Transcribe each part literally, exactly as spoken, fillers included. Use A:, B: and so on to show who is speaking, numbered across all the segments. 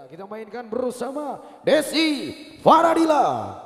A: kita mainkan bersama Desi Faradila.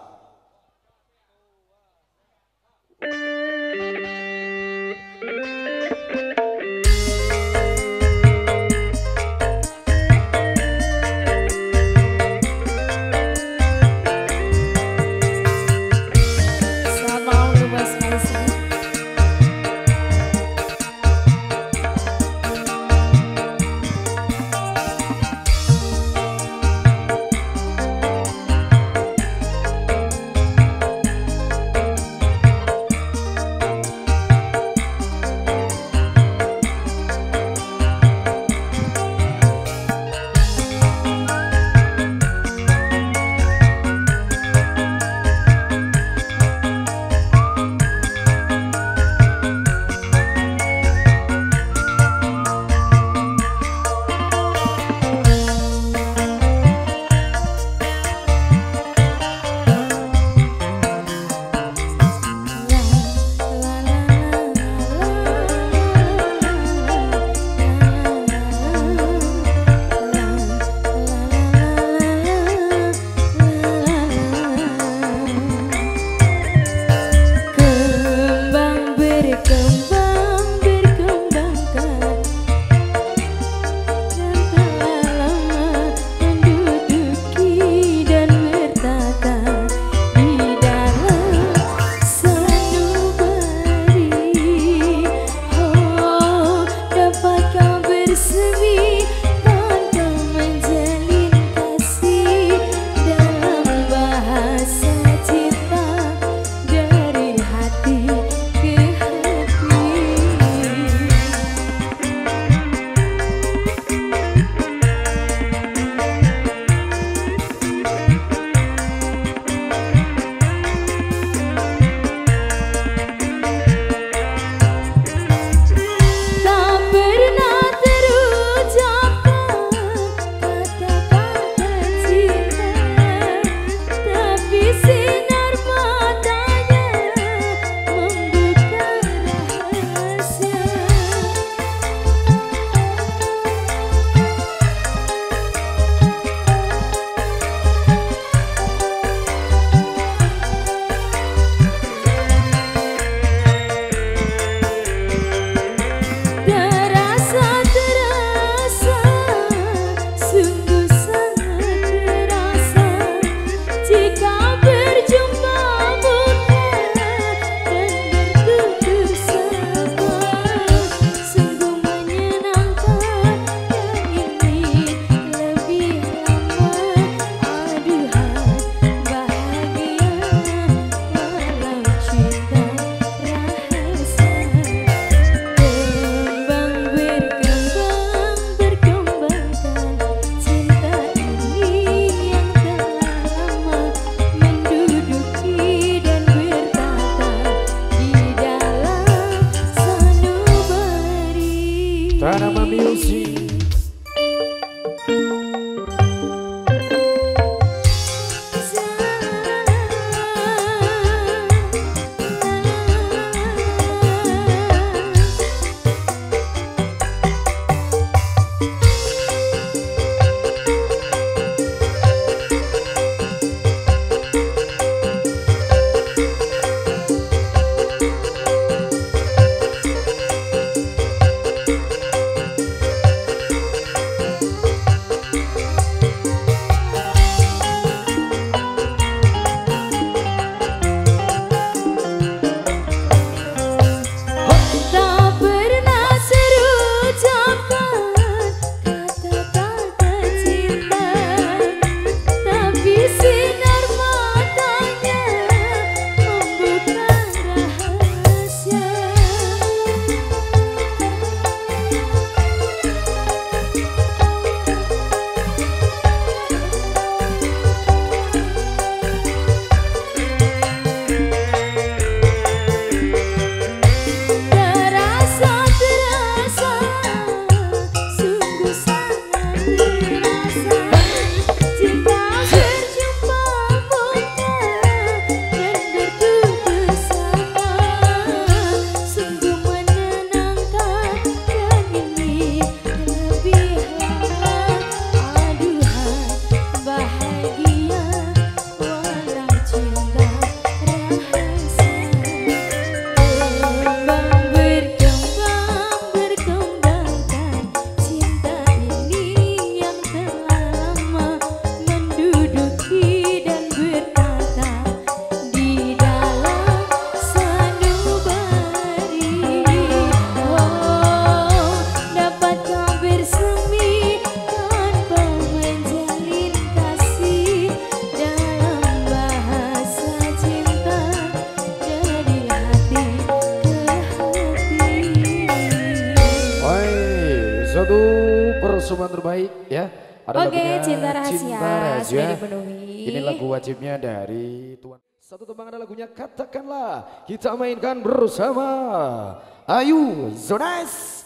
A: persembahan terbaik ya. Ada
B: Oke,
A: lagunya
B: Cinta Rahasia,
A: Cinta Rahasia.
B: sudah dipenuhi.
A: Ini lagu wajibnya dari Tuan. Satu tembang ada lagunya Katakanlah. Kita mainkan bersama Ayu Zonas.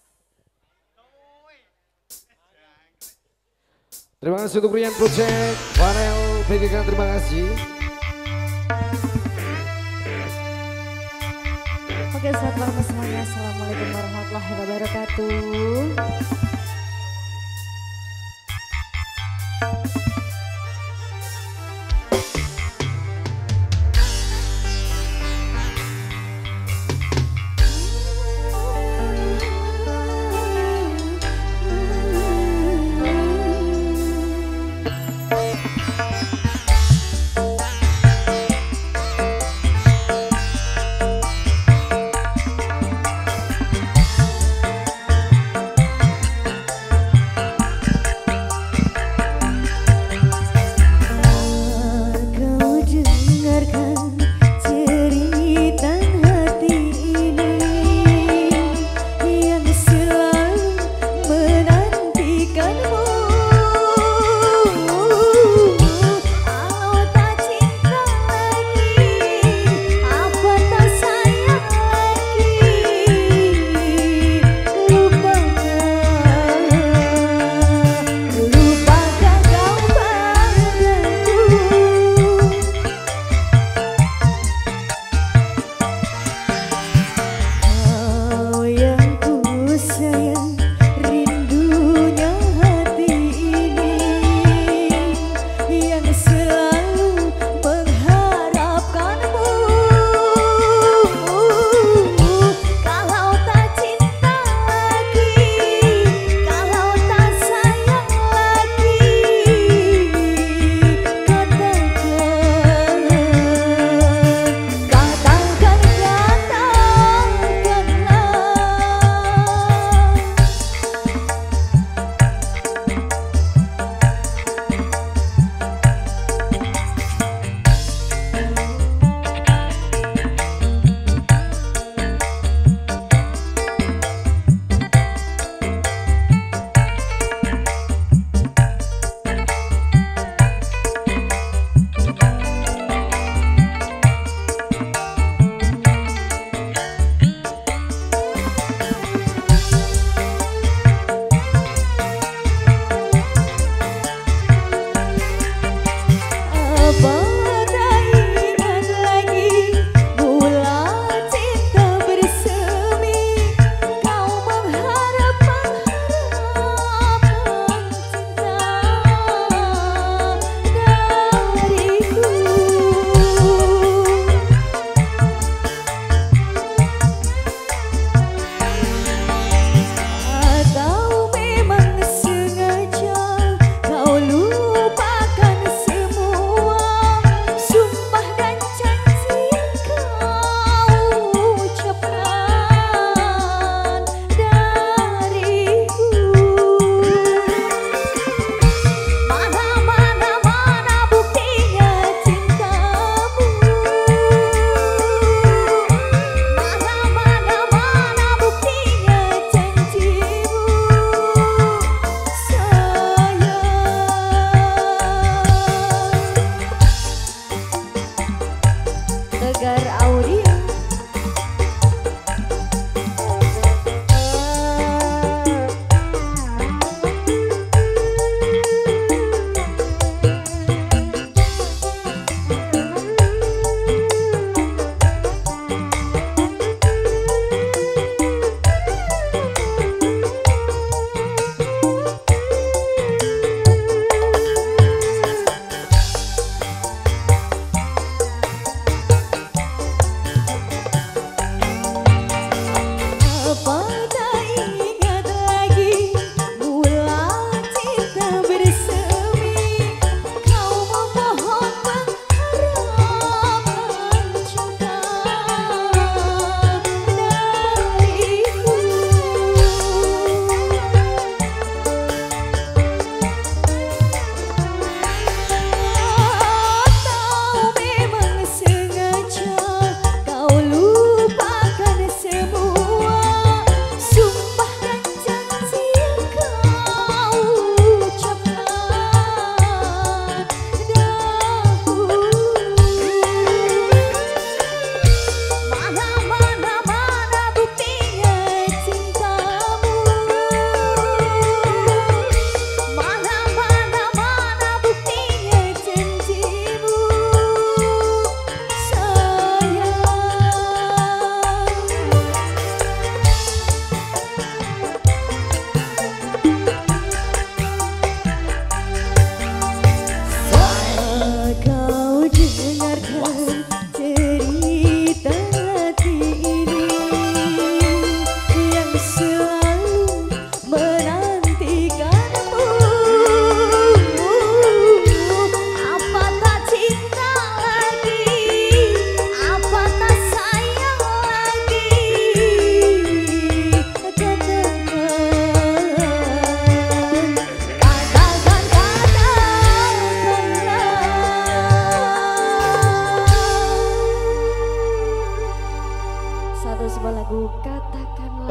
A: Terima kasih untuk Rian Project, Farel, P G K, terima kasih.
B: Oke, selamat malam semuanya. Assalamualaikum warahmatullahi wabarakatuh.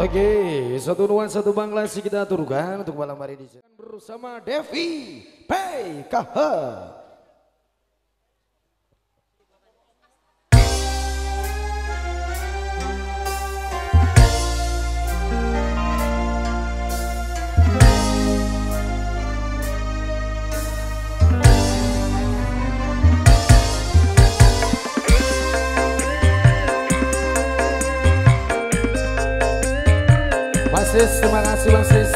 A: Oke, satu nuansa satu Bangladesh kita aturkan untuk malam hari ini bersama Devi P K H. Sis, terima kasih Bang Sis.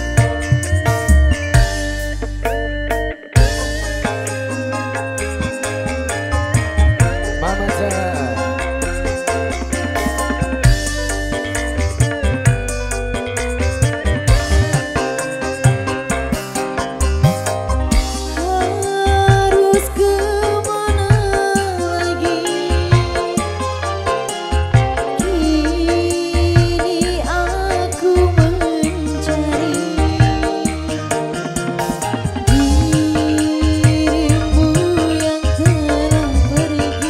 A: Mama Zah.
B: Harus kemana lagi? Kini aku mencari dirimu yang telah pergi,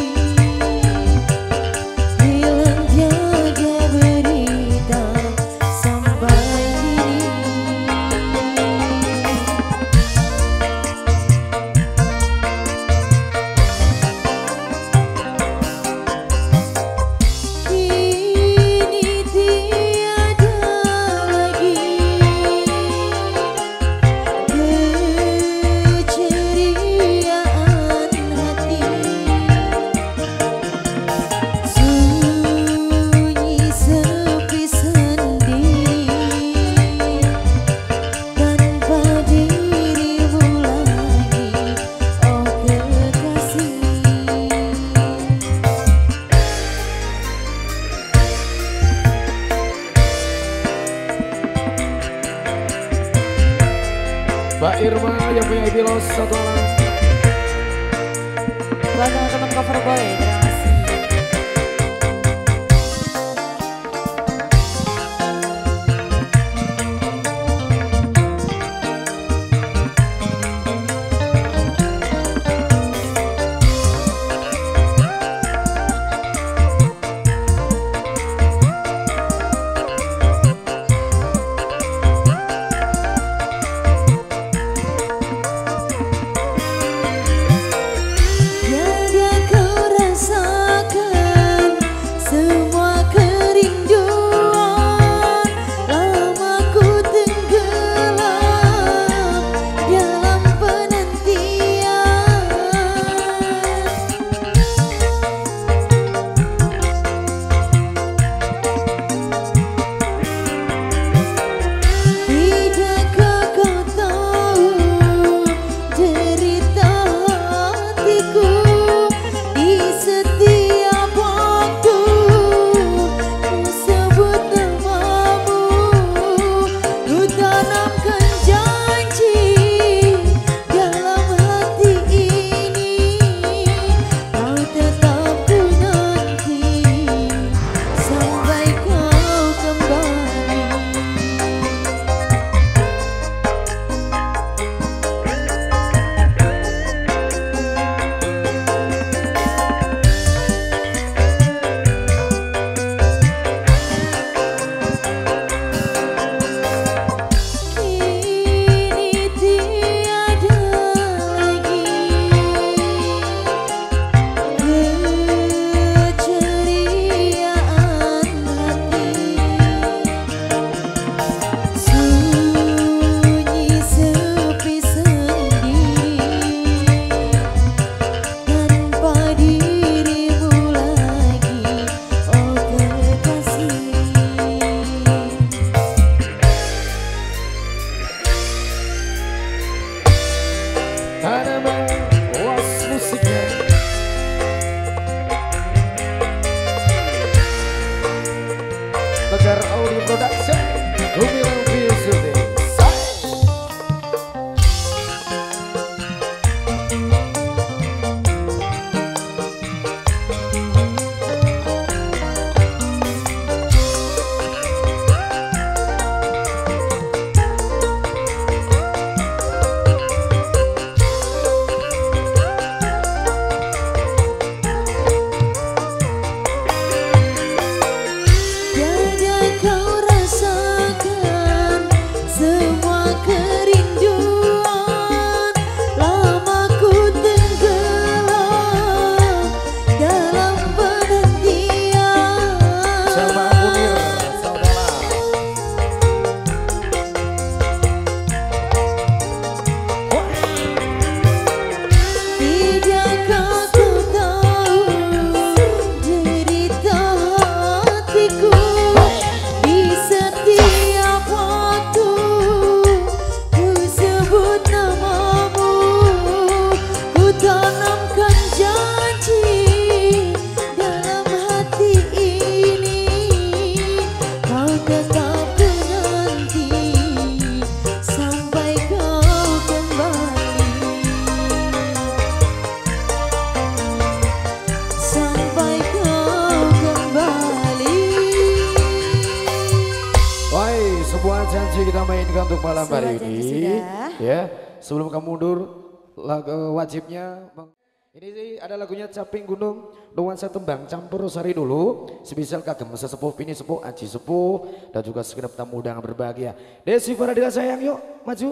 B: hilang tiada berita sampai kini. Kini tiada lagi keceriaan hati, sunyi sepi sendiri tanpa dirimu lagi, oh kekasih.
A: Mbak Irma yang punya epilos satu alam.
B: Buat teman-teman cover boy, terima kasih. Tiada kau rasa
A: untuk malam hari
B: Sudah
A: ini.
B: sudah.
A: Ya, sebelum kamu mundur, lagu wajibnya. Ini sih ada lagunya Caping Gunung, nuansa tembang campur sari dulu. Sebisal kagem sesepuh pini sepuh aji sepuh dan juga segenap tamu undangan berbahagia. Desi Faradila sayang, yuk maju.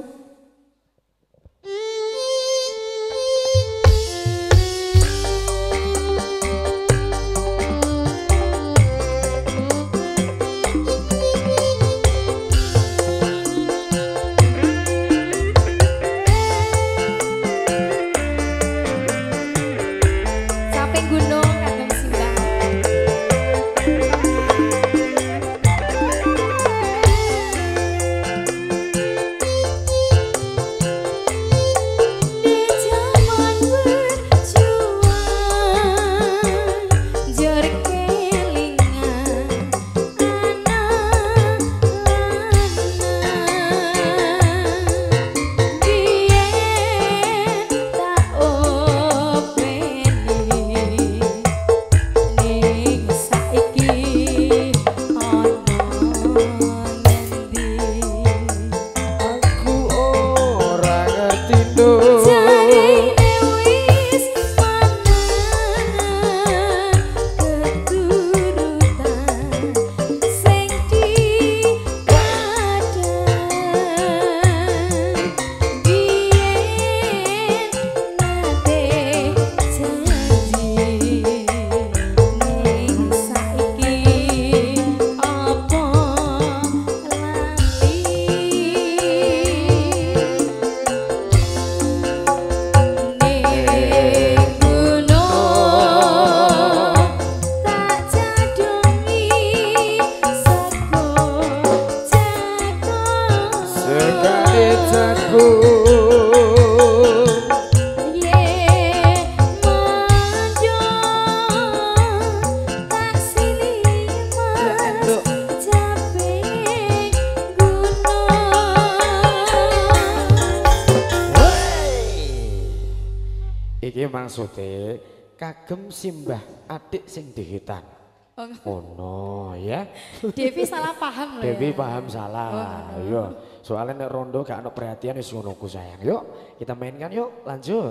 A: Iki maksudnya kagem simbah adik sing dihitan. Oh no ya.
B: Devi salah paham loh.
A: Devi
B: ya.
A: paham salah. Oh, no. Soalnya nek rondo gak ada perhatian wis ngono ku sayang. Yuk kita mainkan yuk, lanjut.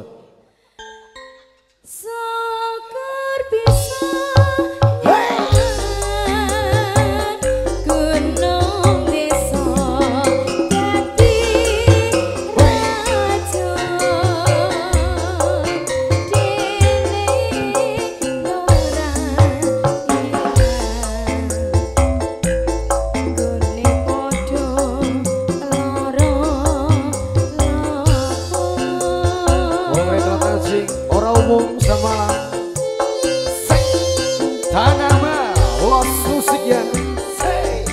B: Syukur bisa
A: umum semalam Tanama Los musiknya say.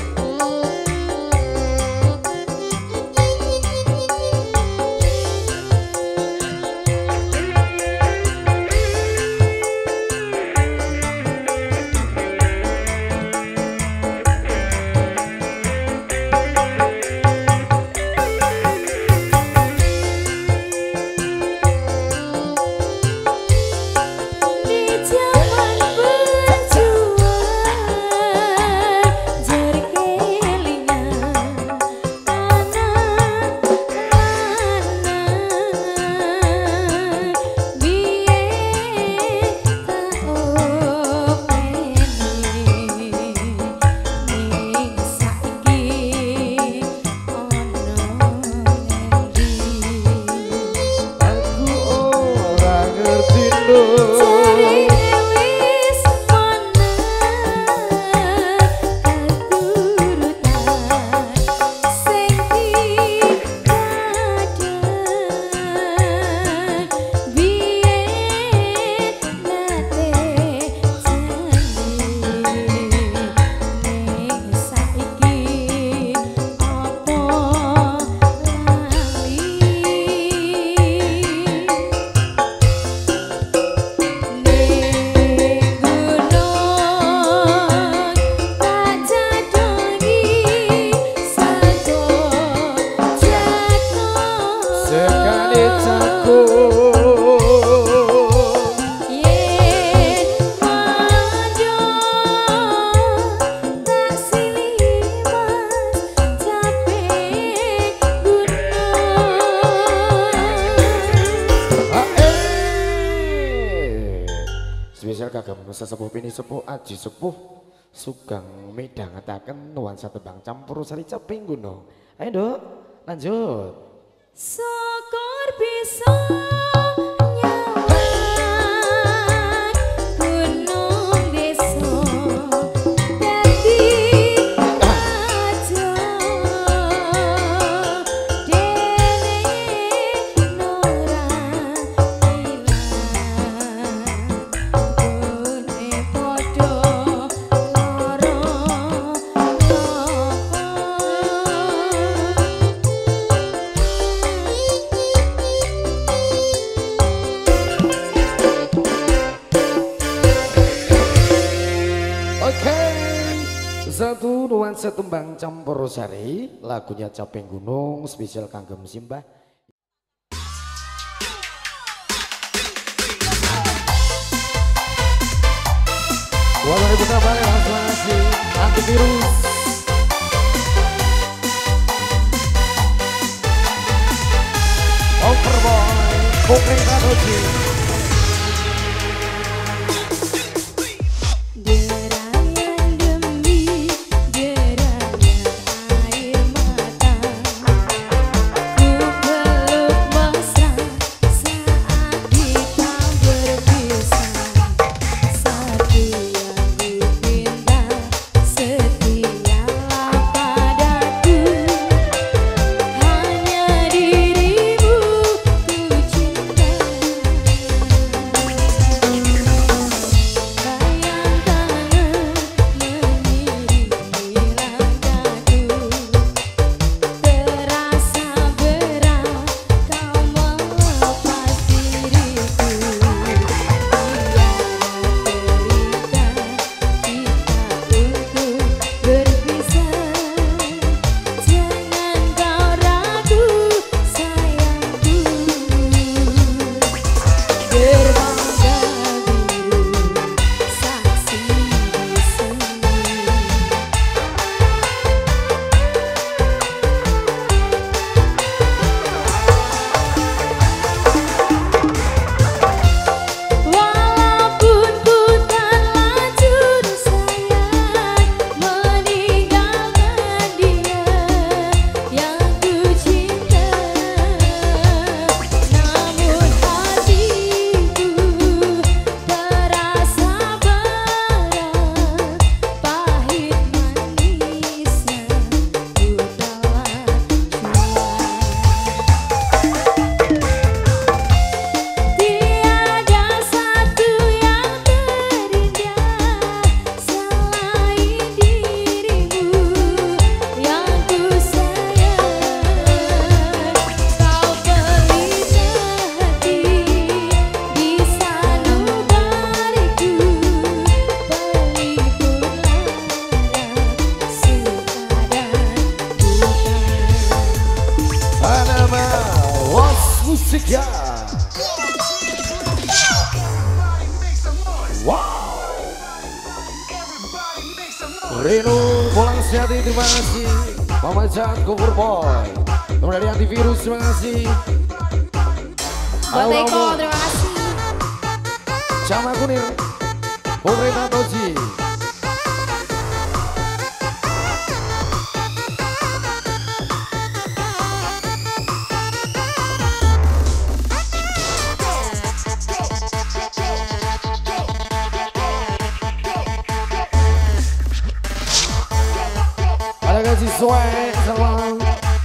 A: spesial kagem sesepuh pini sepuh aji sepuh sugeng midhangetaken nuansa tembang campur sari caping gunung. Ayo Dok, lanjut.
B: Syukur bisa
A: satu nuansa tembang campur sari lagunya Caping Gunung spesial kanggem Simbah. Walau ibu kabar langsung ngasih antivirus. Overboy Pokring Kadoji. Musika. Wow. Reno Bolang Siati terima kasih. Mama Jan Cover Boy. Dari antivirus terima kasih.
B: Buat Eko terima kasih.
A: Cama Kunir. Pemerintah Toji. Kasih swag salam.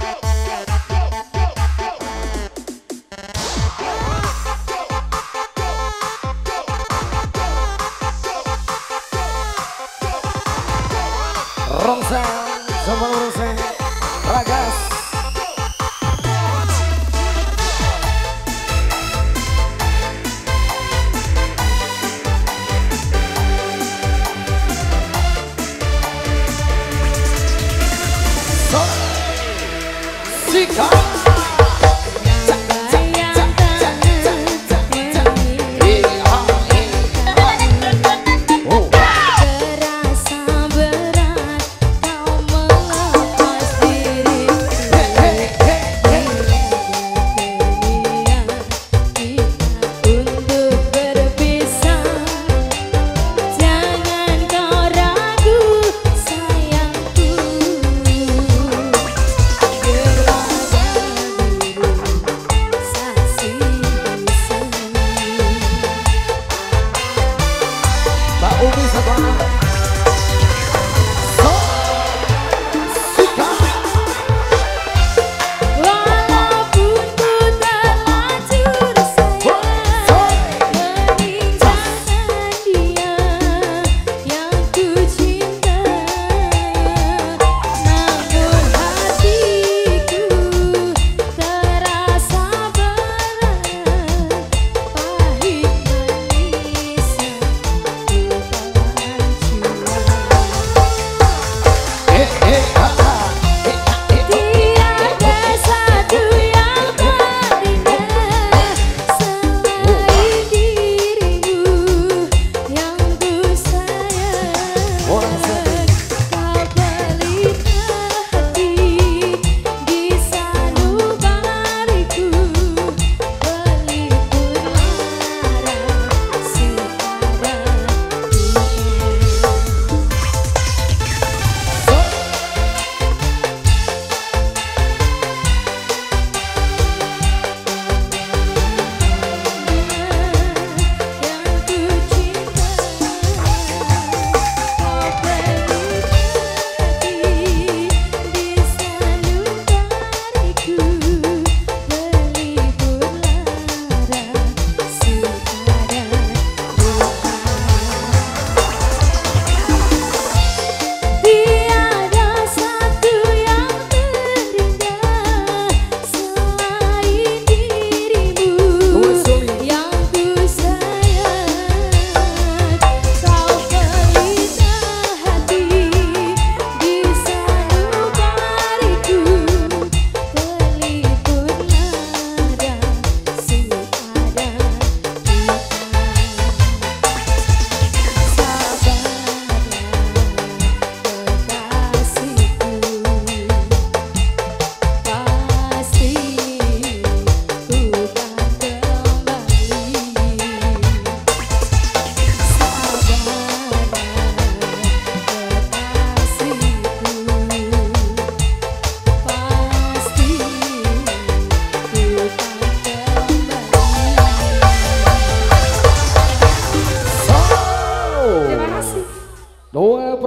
A: Rongseng sama Rongseng Ragas. Sika.
B: Terasa berat kau melepas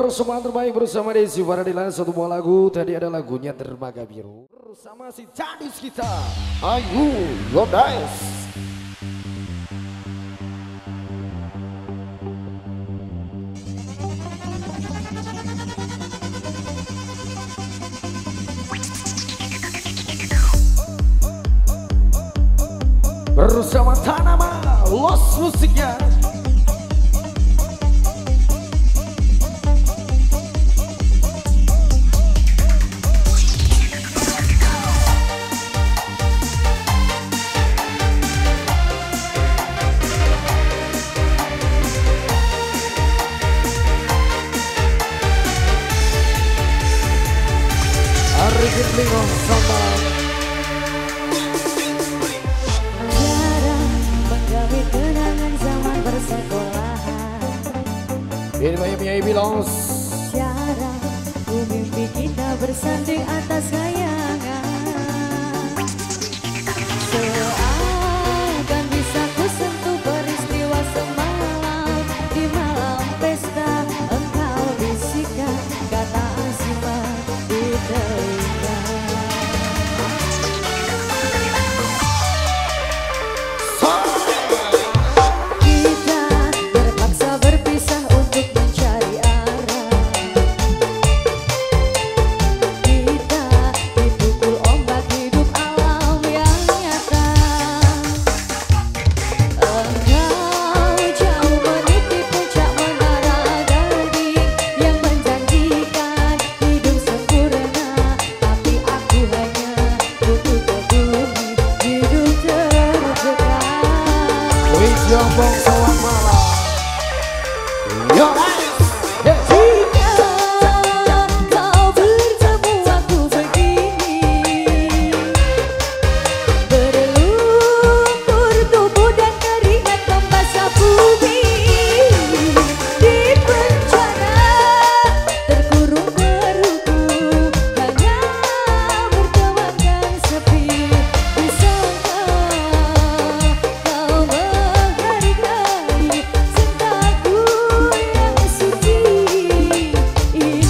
A: persembahan terbaik bersama Desi Faradila. Satu buah lagu, tadi ada lagunya Dermaga Biru bersama si Jadis kita, Ayu Yodais. Bersama Tanama Los musiknya. Arifin Lingo sama ini banyak Mia Bilos.
B: Cara ku mimpi kita bersanding atas kayangan, seakan bisa ku sentuh peristiwa semalam. Di malam pesta engkau bisikan kata asmara di telinga. Kita terpaksa berpisah untuk mencari arah. Kita dipukul ombak hidup alam yang nyata. Engkau jauh meniti puncak menara gading yang menjanjikan hidup sempurna, tapi aku hanya butuh bumi hidup terdekat.
A: Wih Jombong selamat malam. Yo guys, yes.
B: Jika kau bertemu aku begini, berlumpur tubuh dan keringat membasah bumi. Di penjara terkurung berhukum, hanya berteman dan sepi. Bisakah kau menghargai cintaku yang suci ini?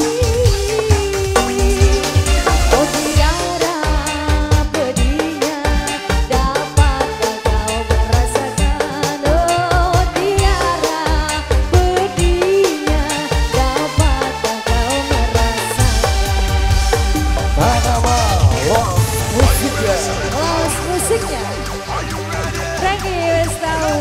B: Oh tiara pedihnya, dapatkah kau merasakan? Oh tiara pedihnya, dapatkah kau merasakan?
A: Tanama Los musiknya.
B: Los musiknya Frankie wis tau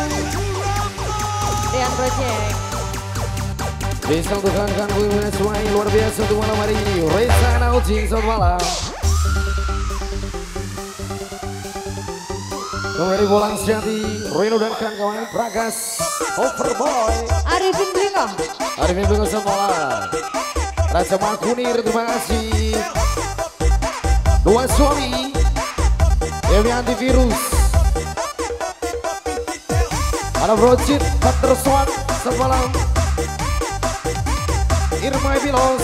B: Dean Project.
A: Bisa untuk rekan-rekan pemimpin semuanya luar biasa untuk malam hari ini. Reza Naucing, selamat malam. Kembali Bolang Sejati, Reno dan kawan-kawan Pragas, Overboy,
B: Arifin Blingo.
A: Arifin Bingung, selamat malam. Raja Makunir, terima kasih. Dua suami, Dewi Antivirus. Ada Brocit, Pater Swat, selamat malam. Irma Bilos.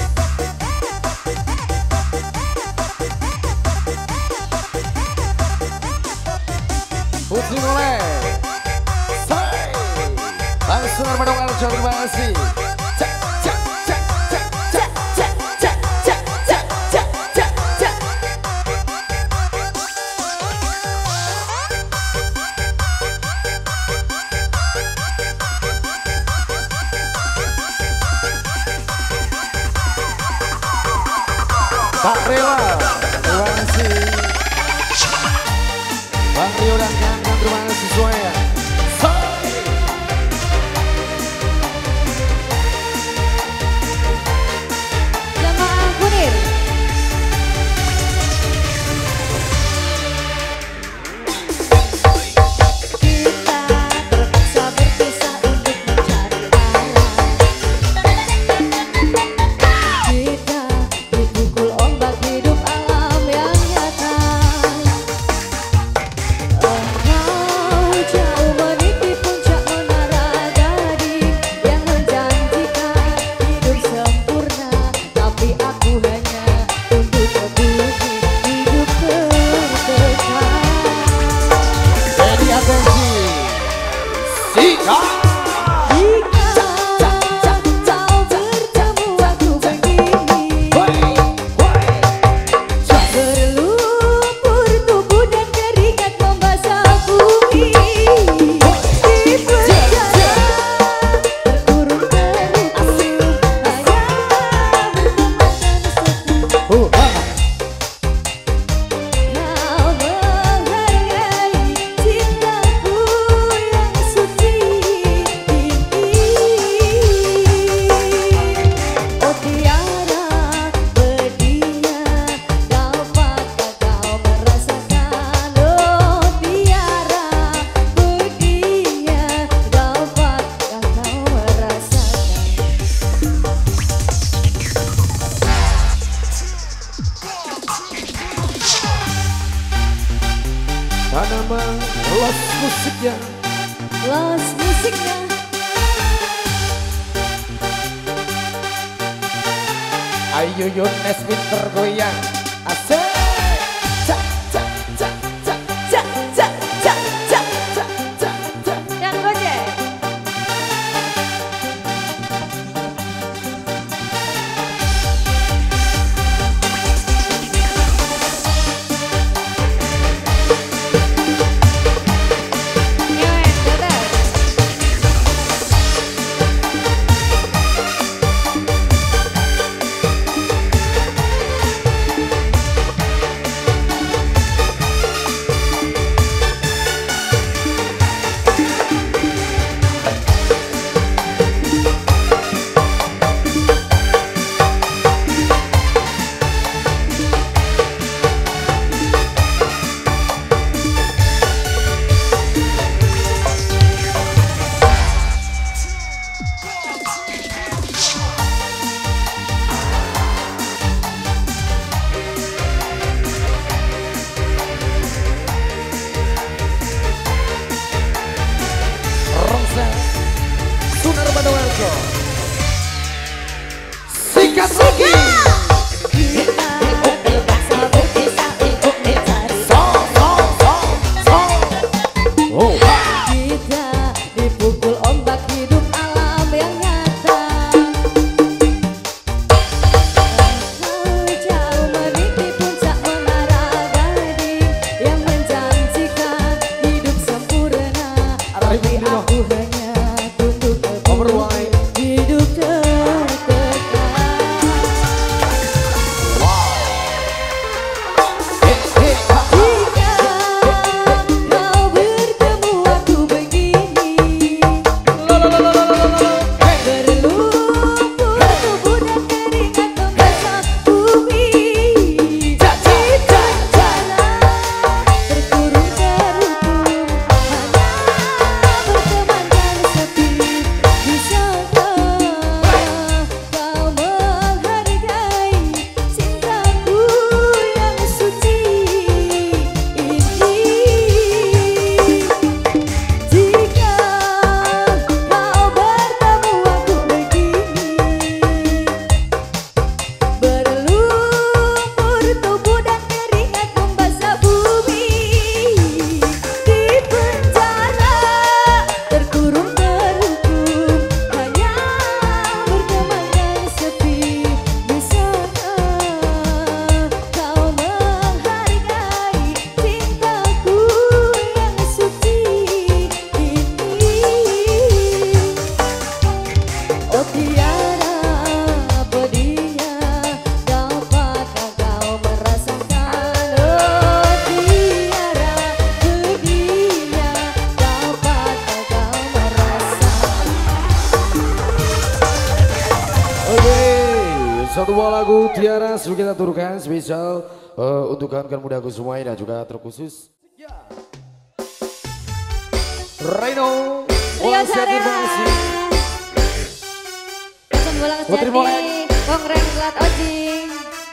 A: Putri Oleh. Say. Langsung Armando Arjo, terima kasih. Cak, cak, cak, cak, cak, cak, cak, cak, cak, cak, cak, cak. Pak Rela, terima kasih. Bang Rio dan kawan-kawan, terima kasih semuanya. Say.
B: Jamaah Kunir. Kita terpaksa berpisah untuk mencari arah. Kita dipukul ombak hidup alam yang nyata. Engkau jauh meniti puncak menara gading yang menjanjikan hidup sempurna, tapi aku hanya untuk bumi hidup terdekat.
A: Jadi atensi. Sika.
B: Jika kau
A: Los musiknya,
B: Los musiknya.
A: Ayo Yones Winter goyang, asik. Cak cak cak cak cak cak cak cak cak cak cak.
B: Yang gojek.
A: Sunar Bandowarjo, sikat lagi. Oh.
B: Kita dipukul ombak hidup alam yang nyata. Engkau jauh meniti puncak menara gading yang menjanjikan hidup sempurna. Tapi aku hanya tunduk teguh hidup tertekan.
A: Satu buah lagu Tiara sudah kita turunkan spesial uh, untuk kawan-kawan mudaku semuanya dan juga terkhusus Reno.
B: Rio Sarera. Sembolang
A: Putri
B: Sejati,
A: Molek.
B: Kongren Gelat Ojing.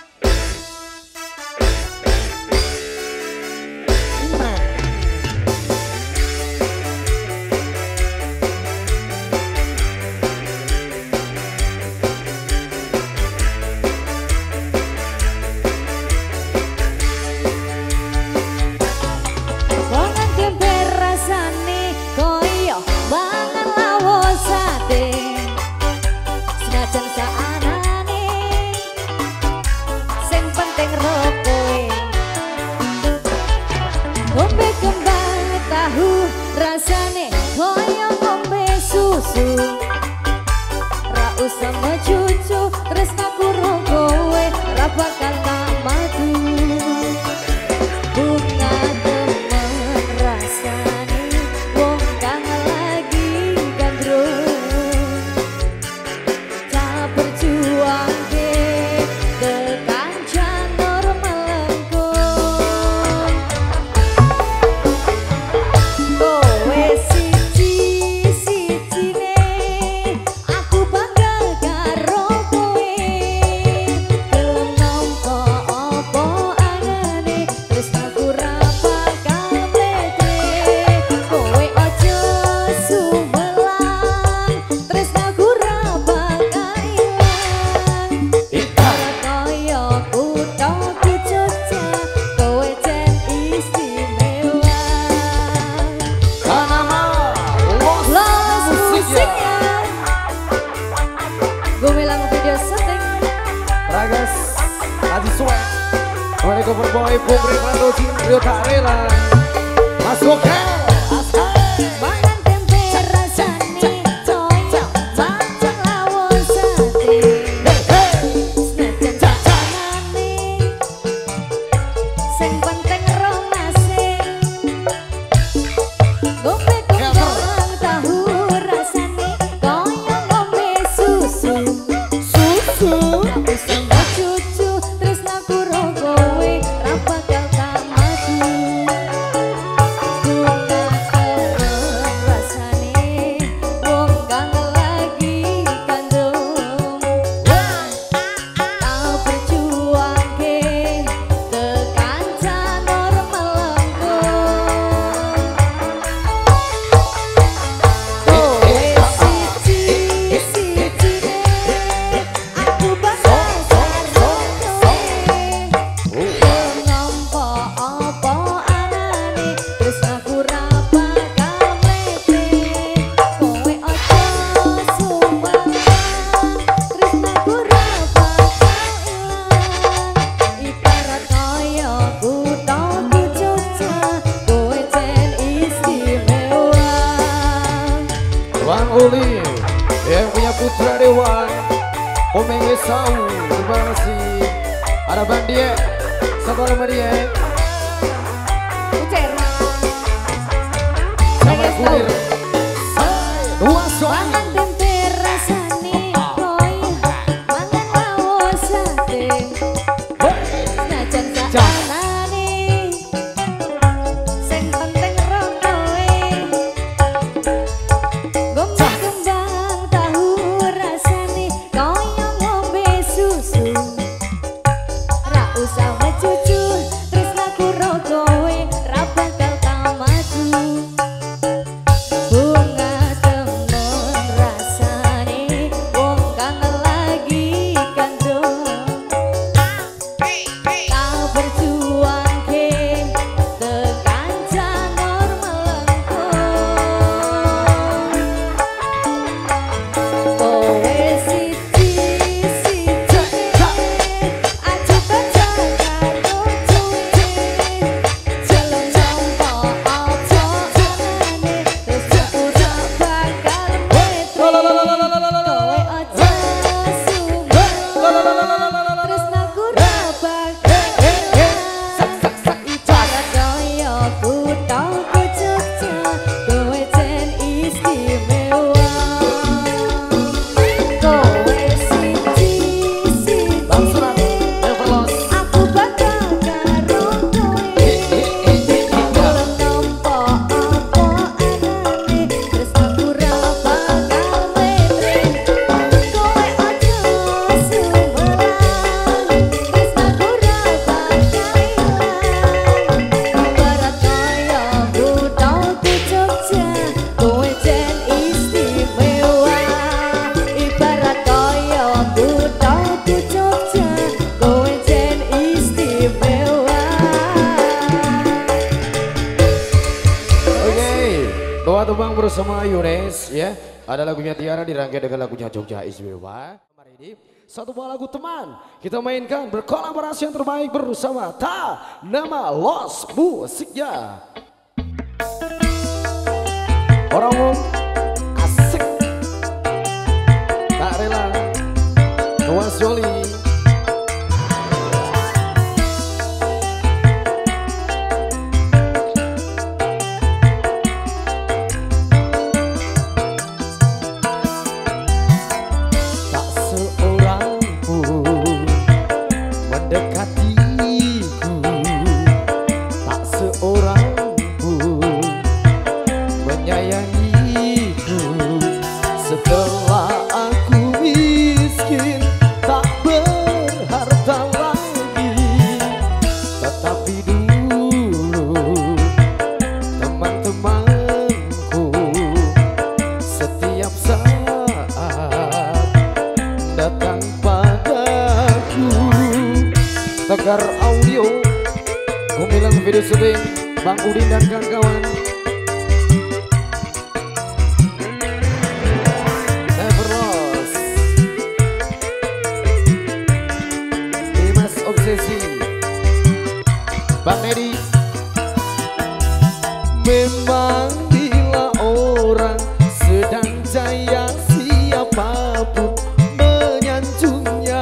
B: Mangan gember rasane koyo mangan lawo sate. Senajan saanane sing penting rokoe. Ngombe kembang tahu rasane koyo ngombe susu. Ra usah mecucu tresnaku rokoe ra bakal tak madu. Bunga teman rasane wong kang lagi gandrung. Tak berjuang ke tekan janur melengkung. Kowe siji-sijine aku bangga karo kowe. Gelem nampa
A: Boleh cover boy, Bung Rifando, Rio tak rela. Masuk ke
B: Mangan tempe rasane coyo, macam lawon sate. Senajan jajanane, sing penting romase. Ngombe kembang tahu rasane, koyo ngombe susu. Susu, aku sembah cucu, tresnaku ro kowe, ra bakal tak mati.
A: Bang Uli yang punya Putra Dewan, Omeng Wesau, terima kasih. Ada Bang Die, satu nama dia.
B: Ucer.
A: Sama kulir. Dua soal.
B: Mangan tempe rasane koyo, mangan lawon sate. Senajan jajanane, sing penting ro kowe. Ngombe kembang tahu rasane koyo ngombe susu. Ra usah mecucu, tresnaku ro kowe, ra bakal tak maju. Bunga temen rasane, wong kang lagi kandung. Kau berjuangke tekan janur melengkung. Kowe siji siji aja baca karo cuci. Jalan jompo ojo anane, terus aku ra bakal metri. Kowe ojo sumpah, tresnaku ra bakal ibarat kaya kuthaku Jogja, kowe jen istimewa. Kowe siji siji aku bakal karo kowe. Belum nampa apa anane, tresnaku ra bakal metri. Kowe ojo sumelang, tresnaku ra bakal ilang. Ibarat kaya kuthaku Jogja, kowe jen istimewa. Ibarat kaya kuthaku Jogja, kowe jen istimewa.
A: Oke, doa tebang bersama Yunes ya. Ada lagunya Tiara dirangkai dengan lagunya Jogja Istimewa. Mari ini satu buah lagu teman kita mainkan berkolaborasi yang terbaik bersama Ta nama Los Musiknya. Orang umum asik tak rela Nuas Joli. Tak seorang pun mendekatiku, tak seorang pun menyayangiku. Setelah aku miskin tak berharta lagi, tetapi dulu teman-temanku setiap saat datang padaku. Tegar Audio, Gumilang Video Syuting, Bang Udin dan kawan-kawan. Never lost. Dimas Obsesi. Memang bila orang sedang jaya siapapun menyanjungnya,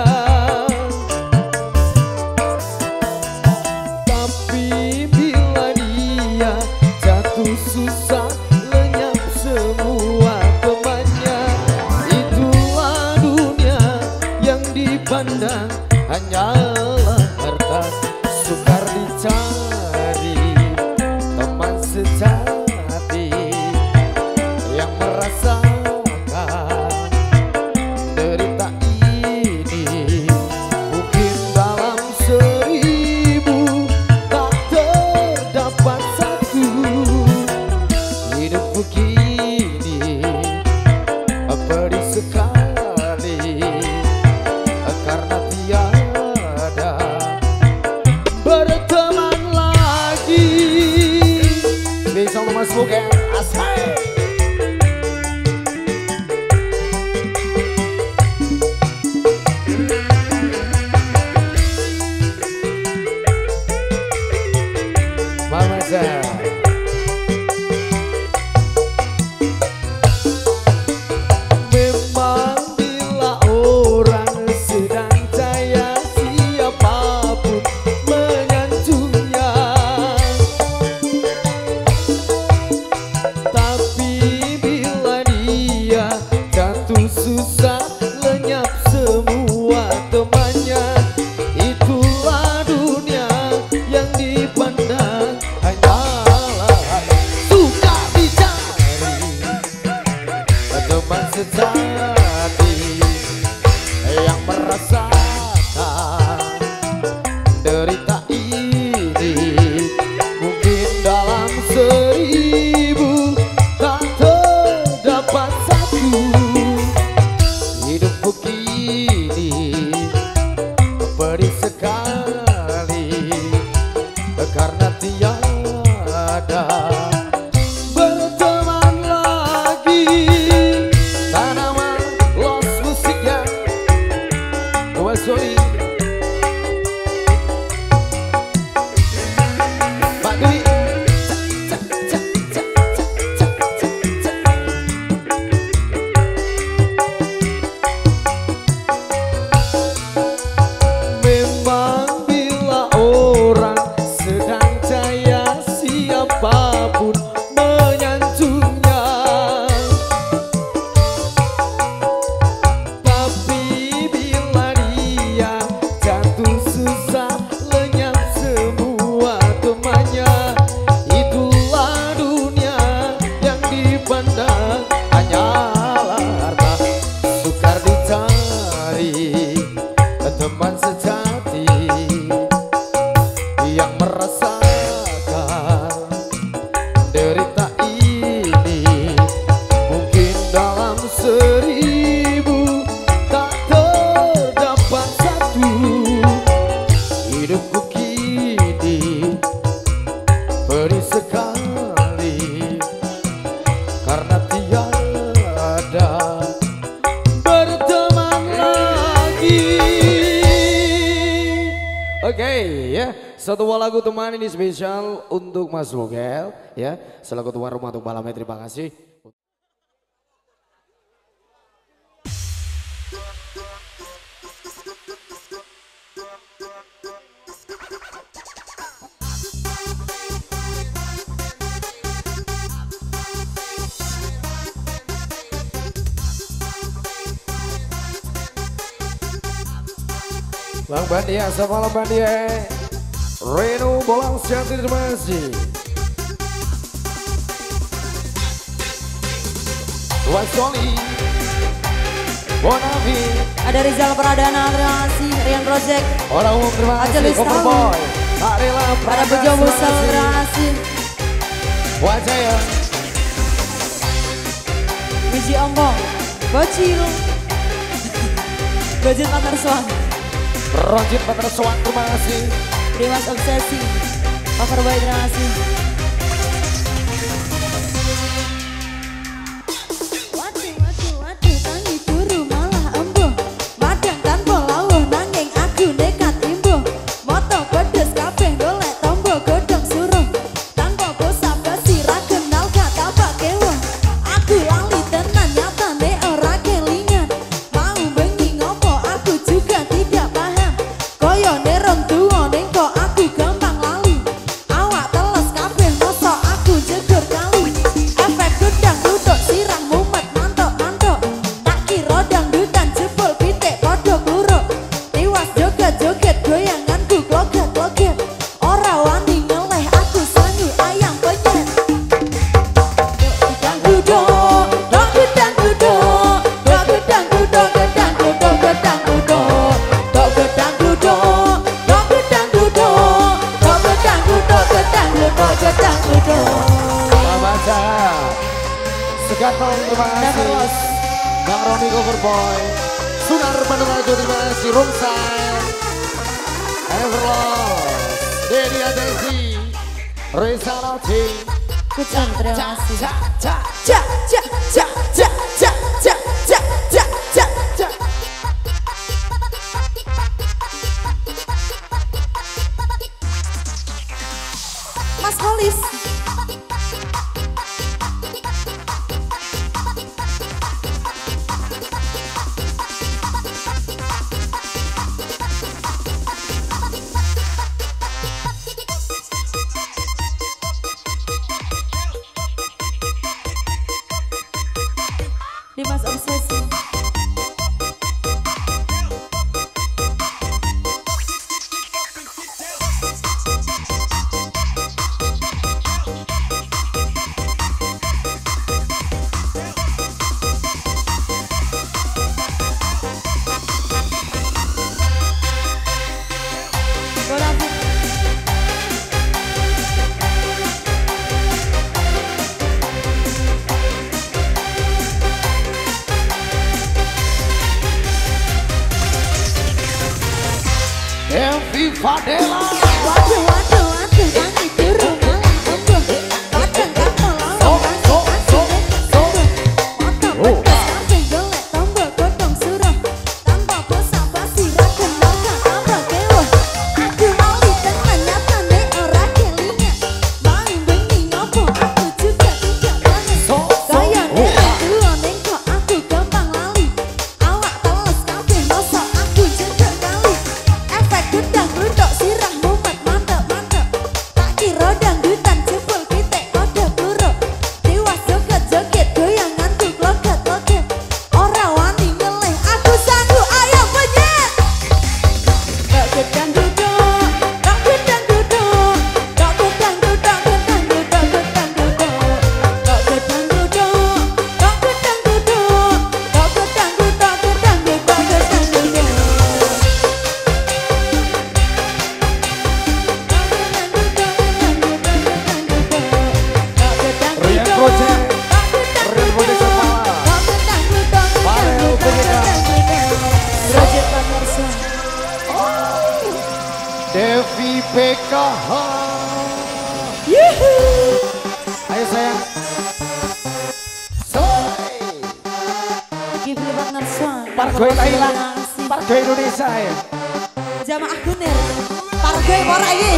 A: tapi bila dia jatuh susah lenyap semua temannya. Itulah dunia yang dipandang hanyalah harta, sukar dicari teman sejati yang merasakan derita ini. Mungkin dalam seribu tak terdapat satu. Hidup begini pedih sekali karena tiada berteman lagi. Bisa Mas Bukan asik. Mama Zah. Memang bila orang sedang jaya siapapun menyanjungnya, tapi bila dia jatuh susah lenyap semua temannya. Itulah dunia yang dipandang hanyalah suka dicari teman sejati yang merasakan derita ini. Mungkin dalam seribu tak terdapat satu. Hidup begini pedih sekali karena tiada berteman lagi. Tanaman los musiknya Wasoli Pak Dwi. Cak, cak, cak, cak, cak, cak, cak. Memang bila orang sedang jaya siapapun menyanjungnya, tapi bila dia jatuh susah lenyap semua temannya. Itulah dunia yang dipandang hanyalah harta, sukar dicari teman sejati yang merasakan derita ini. Mungkin dalam seribu tak terdapat satu. Hidup begini pedih sekali karena tiada berteman lagi. Oke ya, satu buah lagu teman ini spesial untuk Mas Bogel ya, selaku tuan rumah untuk malamnya. Terima kasih. Bang Bandia, selamat Bandia. Reno Bolang Sejati, terima kasih. Wasoli Bonavi,
B: Ada Rizal Pradana, terima kasih. Rian Project,
A: orang umum terima kasih.
B: Ajelis
A: Overboy, Tak Rela
B: ada
A: Prada,
B: Bejo
A: terima
B: Busel,
A: kasih.
B: terima kasih.
A: Wajaya
B: Wiji Ombong, Bocil, Budget Patar Swan,
A: Rojit Patar Swan, terima kasih.
B: Primas Obsesi, Overboy, terima kasih. Waduh, waduh, waduh, tangi turu malah embuh. Madang tanpa lawuh nanging aku nekat imbuh. Moto pedes kabeh golek tombo godhong suruh. Tanpa bosa basi ra kena
A: Segatong terima kasih. Bang Roni Coverboy. Sunar Bandung terima kasih. Rumsai. Everloss. Dedi Atensi. Reza Roti.
B: Kucing terima kasih.
A: Ja ja ja ja ja ja ja ja ja ja ja ja.
B: Mas Holis. Dimas Obsesi.
A: Evi Fadela.
B: Waduh, waduh, waduh, yang itu rumah embuh. Kadang kan melolong, kadang asli motor pedas kabeh golek tombol godong suruh. Tanpa bosan basi ragen loka apa kewuh. Aduh lali tenan nyatane ora kelingan. Main bengi ngopo aku juga tidak banget. Kaya nerang tua ning kok aku gampang lali. Awak teles kabeh mosok aku jeder kali. Efek gedang gluduk sirah mumet mantep-mantep. Tak kira dangdutan jebul pitik kode buruk. Tiwas joget-joget goyang ngantuk logat-logat. Ora wani ngelih aku sanggup ayo penyet. Kok gedang duduk, kok gedang duduk, kok gedang duduk, gedang duduk, gedang duduk. Kok gedang duduk, kok gedang duduk, kok gedang duduk, gedang duduk, gedang duduk.
A: Rian Project. Rian Project Semalam. Farel Penyedap.
B: Project Pakarsa.
A: Devi P K H. Ayo sayang. Soy.
B: Ghibli Pakarsa.
A: Pargoy Thailand. Pargoy Indonesia ya.
B: Jamaah Kunir. Pargoy ora iki.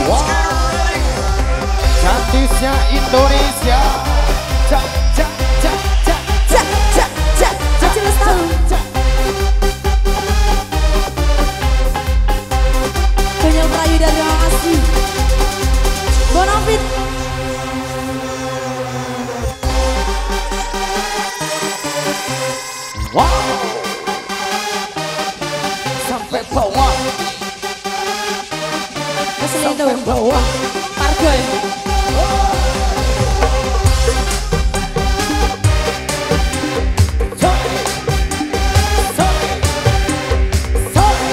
A: Cantisnya Indonesia. Cak cak cak cak
B: Cak cak cak. Acil Lestari. Banyak Melayu dan terima kasih. Bonafit.
A: Wow. Sampai bawah.
B: Asli itu.
A: Sampai bawah.
B: Pargoy.
A: Soy. Soy. Soy.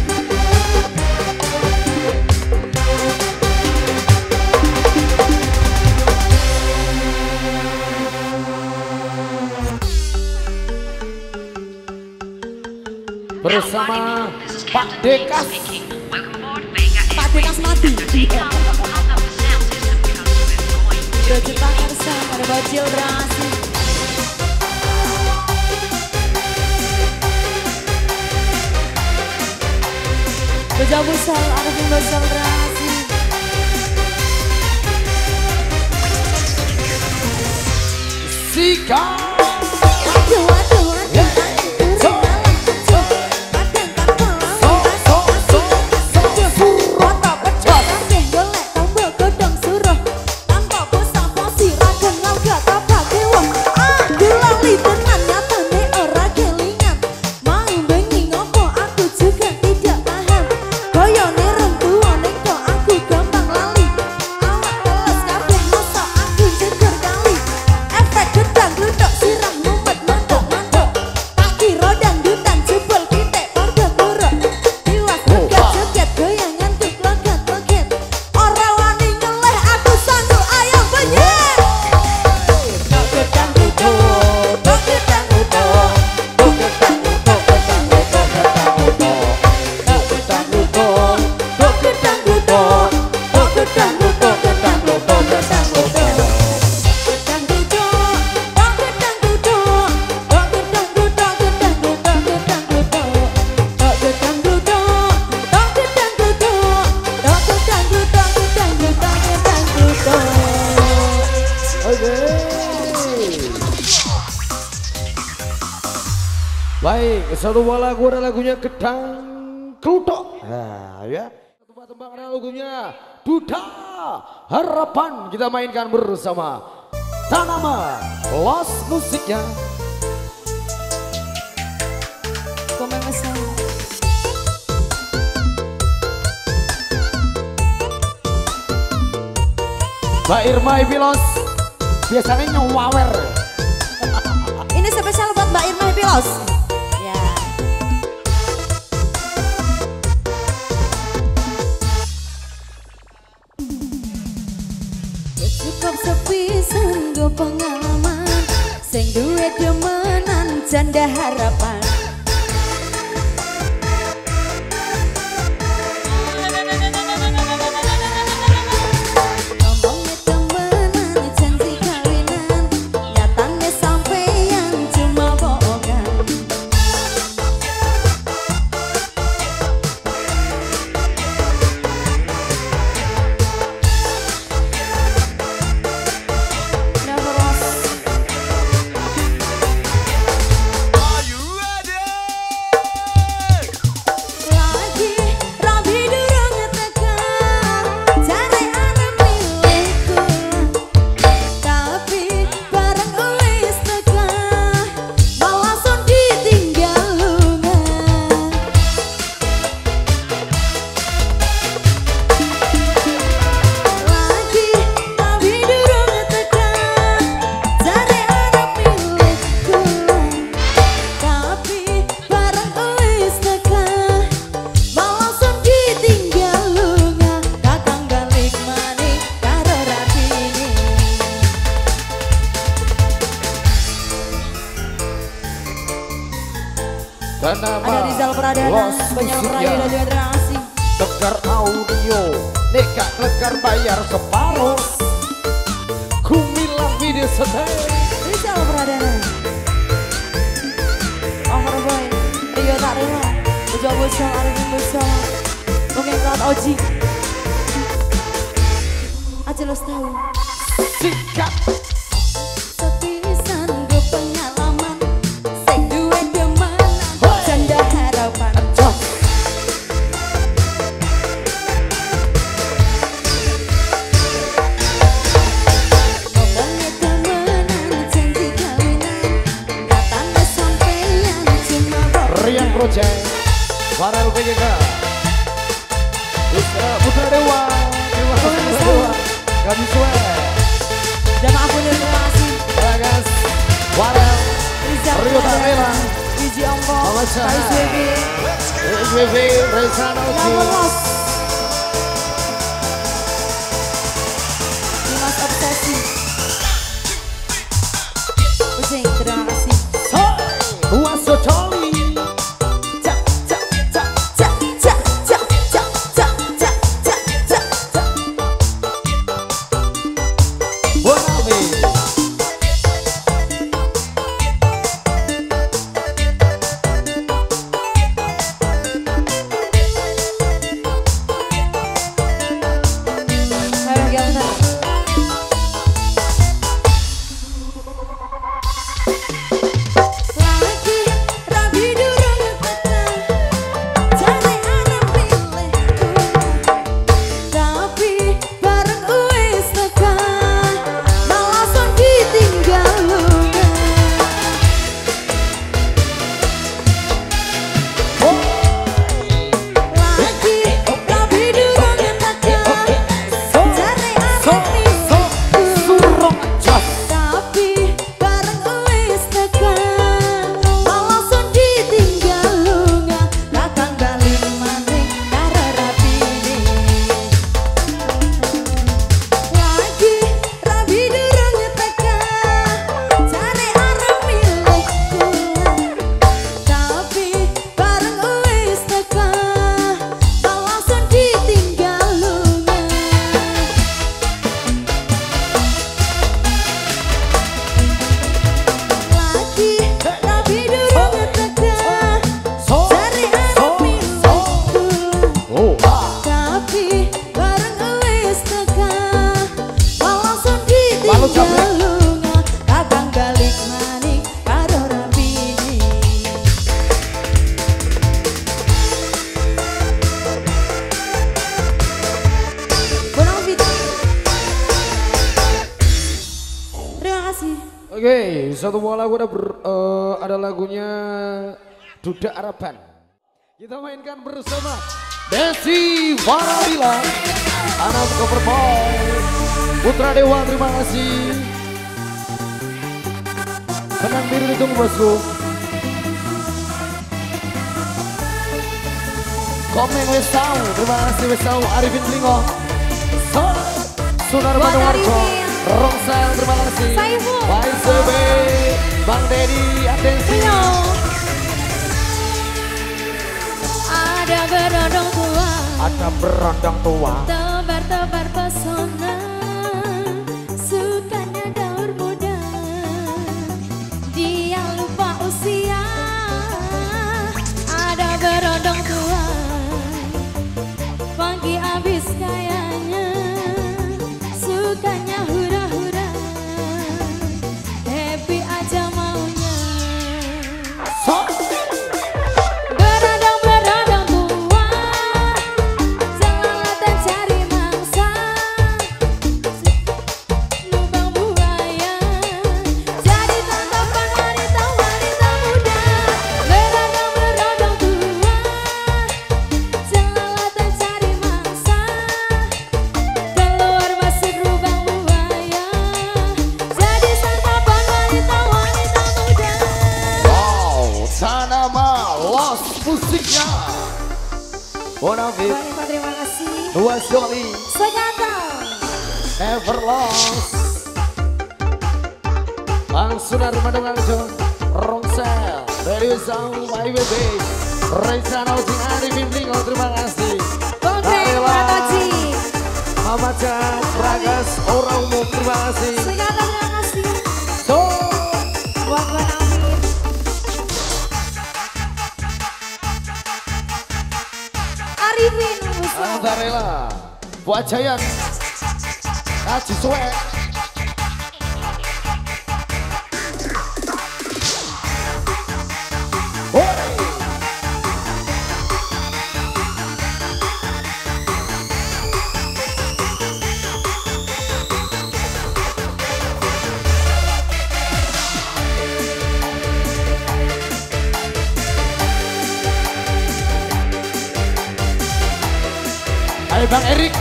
A: Bersama Pak Dekas.
B: Pak Dekas mati. Project Pakarsa. Ada bocil berhasil. Beja Busal. Arifin Busal berhasil.
A: Sika.
B: Waduh, waduh, waduh. Turun malam kecil. Kadang kan melolong.
A: So so so so.
B: Foto pedas kabeh golek tombol godong suruh. Tanpa bosan basi ragen logat apa kewuh. Aduh lali tenan nyatane ora kelingan. Main bengi ngopo aku juga tidak paham. Kaya nerang tua ning kok aku gampang lali. Awak teles kabeh mosok aku jeger kali. Efek gedang gluduk sirah
A: Baik, satu buah lagu ada lagunya Gedang Kluthuk. Nah, ya. Satu buah tembang ada lagunya Duda Harapan. Kita mainkan bersama Tanaman Los musiknya.
B: Komen mesra.
A: Mbak Irma Epilos biasanya nyawawer.
B: Ini spesial buat Mbak Irma Epilos. Ya. Cukup sepi sanggo pengalaman, sing duwe demenan janda harapan. Ada Rizal Pradana, banyak perayu dan juga terima kasih.
A: Tegar audio, neka tegar bayar separuh. Kumilang video setel.
B: Rizal Pradana, Overboy, Rio tak rela, Bujang Bujang, Arifin Bujang, mungkin Klat Oji. Aja lo tahu.
A: Sikat. Project Farel P G K Putra Putra Dewa Dewa Putra Dewa Kami suwe
B: Jamaah pun terima kasih
A: Bagas Farel Rio Tarela
B: Wiji Ongko
A: K S W B K S W B Reza Nauki
B: Dimas Obsesi Pusing terima kasih
A: Waso Coli Oke, satu buah lagu ada, ber, uh, ada lagunya Duda Araban. Kita mainkan bersama Desi Farabila, anak cover boy, Putra Dewa, terima kasih. Benang biru ditunggu bosku. Komeng wes tau, terima kasih wes tau. Arifin Telingo, so, Sunar Bandung Arjo, Rongsel, terima kasih. Pak S B, Bang Dedi, atensi.
B: Ada berondong tua,
A: Ada berondong tua,
B: tebar-tebar pesona, sukanya daur muda, dia lupa usia. Ada berondong tua, pagi abis kayaknya, sukanya hura-hura, happy aja maunya.
A: so,
B: Beradang-beradang tua, jalan cari mangsa, lubang buaya, jadi tanggapan wanita-wanita muda. Beradang-beradang tua, jalan cari mangsa, keluar masuk lubang buaya, jadi santapan wanita-wanita muda.
A: wow, Sanama Los musiknya. Bonafit,
B: Baik, terima kasih.
A: Dua Joli,
B: Segatau.
A: Never Lost. Bang Sunar Bandung Arjo, Rongsel, dari Sang Y B B, Rencana Uji Arifin Telingo, terima kasih.
B: Bongkreng,
A: Tarela,
B: Pratoji.
A: Mama Cat, Pragas, Orang Umum, terima kasih.
B: Segatau, terima kasih.
A: So,
B: Buat Bang Amir. Arifin, Muslim.
A: Tarela, buat Jayan, Kaji Suek. Hoi. Hai Bang Erik.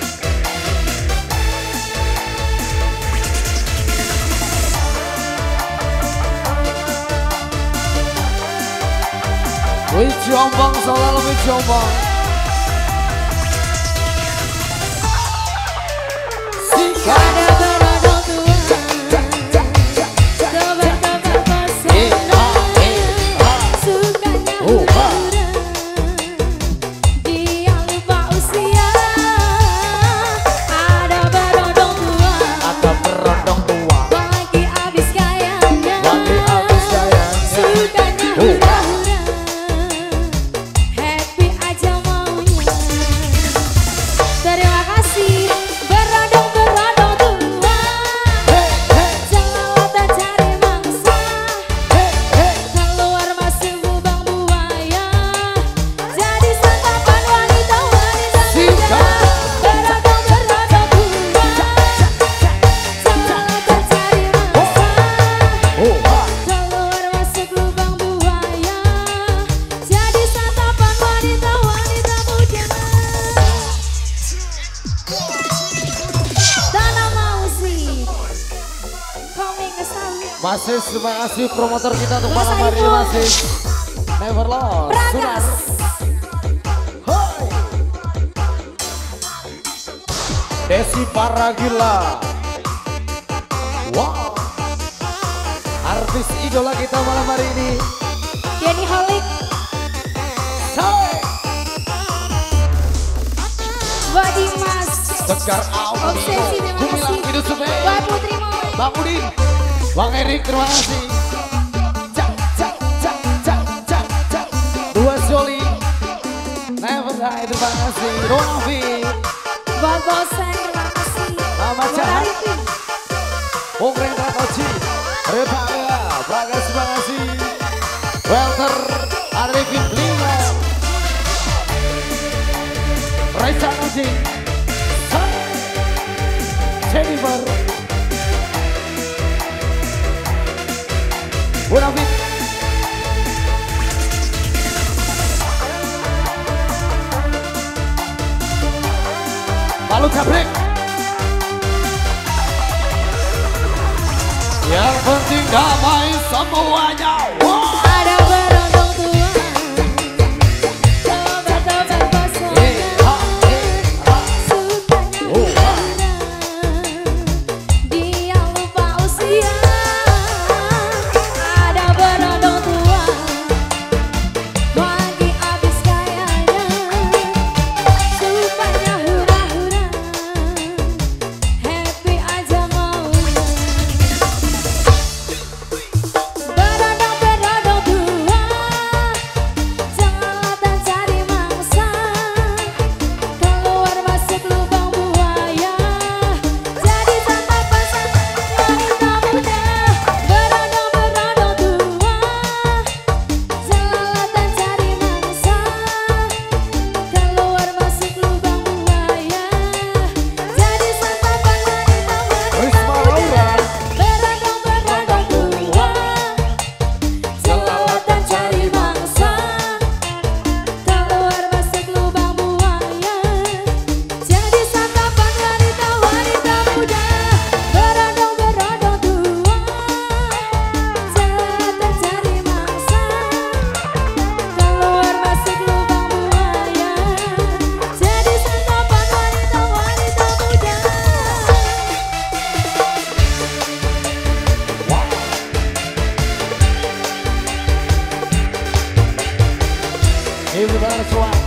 A: Wih Jombang, selalu wih Jombang. Sika.
B: Ada beradang tua, tebar-tebar pesona, sukanya hura-hura, dia lupa usia. Ada berondong tua,
A: Ada berondong tua,
B: pagi abis kayaknya,
A: Pagi abis kayaknya,
B: sukanya hura-hura, happy aja maunya. Terima kasih. Berondong-berondong tua,
A: hey, hey,
B: jalan cari mangsa,
A: hey, hey.
B: keluar masuk lubang buaya, jadi santapan wanita-wanita muda. Berondong-berondong tua, jalan cari mangsa,
A: Oh, ah.
B: keluar masuk lubang buaya, jadi santapan wanita-wanita muda. Tanah Musik, Komeng Kesawi,
A: Masih terima kasih promotor kita untuk
B: Mas
A: malam hari ini
B: Saiful.
A: masih Never Lost.
B: Bragas,
A: Hai. Desi Paragila. Wow. Artis idola kita malam hari ini.
B: Denny Holik,
A: Hai.
B: Mbak Dimas,
A: Tegar Audi.
B: Obsesi, terima
A: Gumilang
B: kasih.
A: Hidup Sungai.
B: Mbak Putri Mau,
A: Bang Udin. Bang Erik terima kasih. Cak, cak, cak, cak, cak, cak. Dua Joli. Never Die terima kasih. Ronavi.
B: Mbak Bosen, terima kasih.
A: Mama
B: Mbak
A: Jahat.
B: Arifin,
A: Bongkreng Pratoji, Repaya, Pragas terima kasih. Welter, Arifin Telingo, Raisa Naji, Jennifer, Munafik. Lalu Jabrik. Yang penting damai semuanya. Wow.
B: Ada berondong tua, tobat-tobat pasangan, sukanya hiburan, dia lupa usia. Ada berondong tua, lagi habis kayanya, sukanya hura-hura, happy aja maunya. Berodong-berodong tua, janganlah tak cari mangsa, keluar masuk lubang buaya, jadi santapan wanita muda. Berodong-berodong tua, janganlah tak cari mangsa, keluar masuk lubang buaya, jadi santapan wanita
A: Risma
B: muda.
A: Laura.
B: Berodong-berodong tua, janganlah tak cari mangsa, keluar masuk lubang buaya, jadi santapan wanita-wanita muda. Berodong-berodong tua, jangan tak cari mangsa, keluar masuk lubang buaya, jadi santapan wanita-wanita muda.
A: Ini benar suara.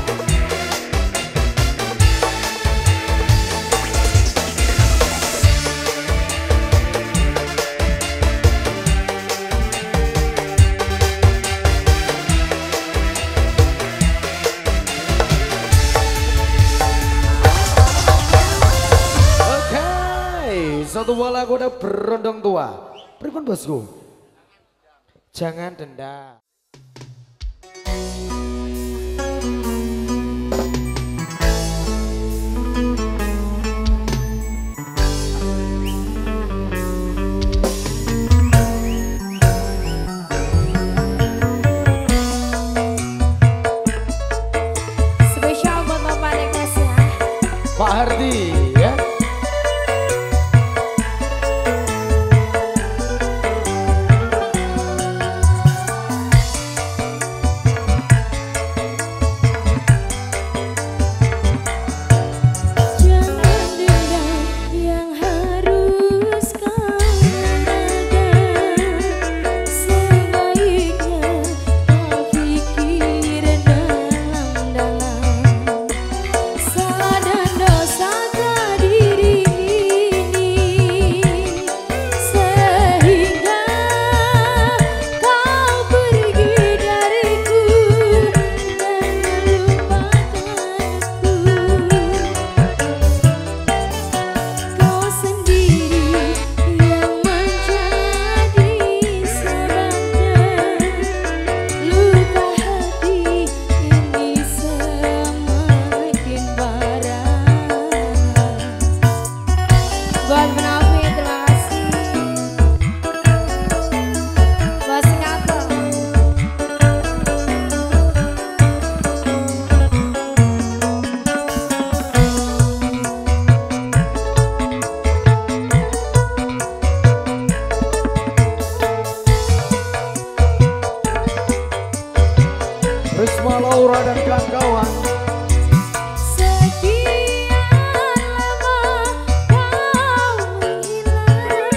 A: Oke, satu buah lagu ada berondong tua. Pripun bosku? Jangan denda.
B: Spesial buat Bapak Dekes ya.
A: Pak Hardi ya.
B: Jangan dendam yang harus kau pendam, sebaiknya kau pikir dalam-dalam. Salah dan dosa diri ini, sehingga kau pergi dariku dan melupakanku. Kau sendiri yang menjadi sebabnya luka hati ini semakin parah. Buat Munafik terima kasih. Buat Singapura.
A: Risma Laura dan kawan-kawan.
B: Sekian lama kau menghilang,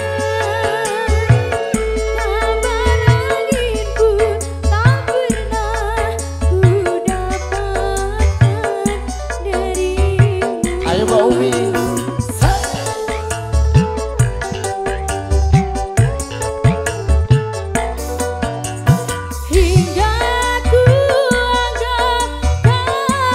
B: kabar angin pun tak pernah ku dapatkan darimu.
A: Ayo Mbak Umi.
B: Hingga ku anggap kau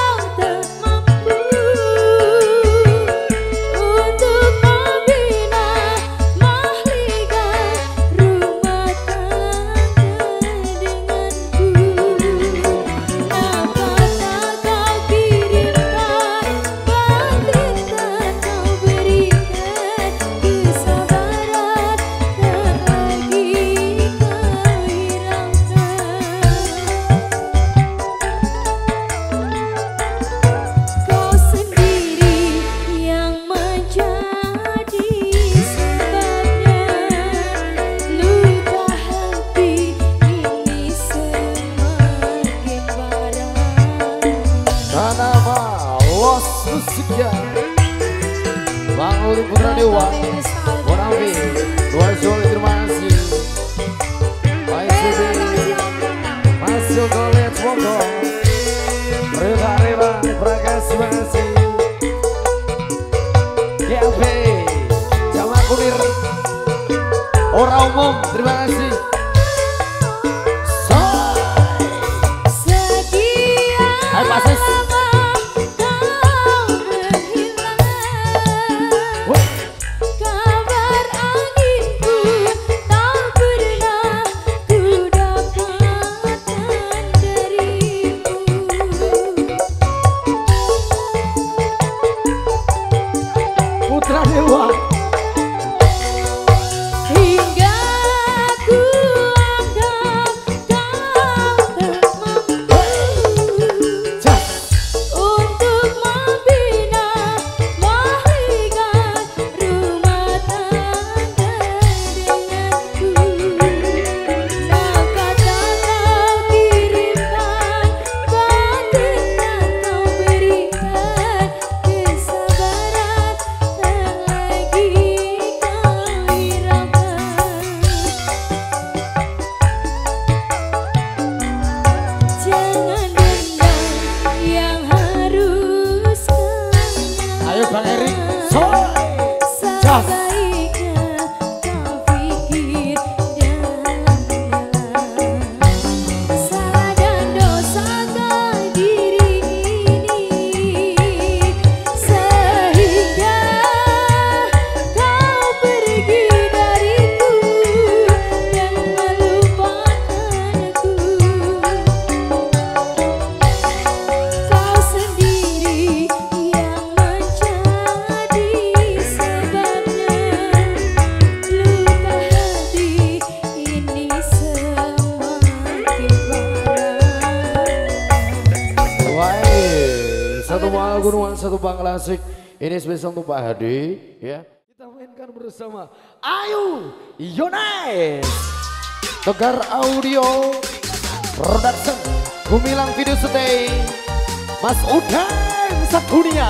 A: lagu nuansa tumpang klasik. Ini spesial untuk Pak Hadi, ya. Kita mainkan bersama Ayu Yones, Tegar Audio Production, Gumilang Video Stay, Mas Udan Sakunia.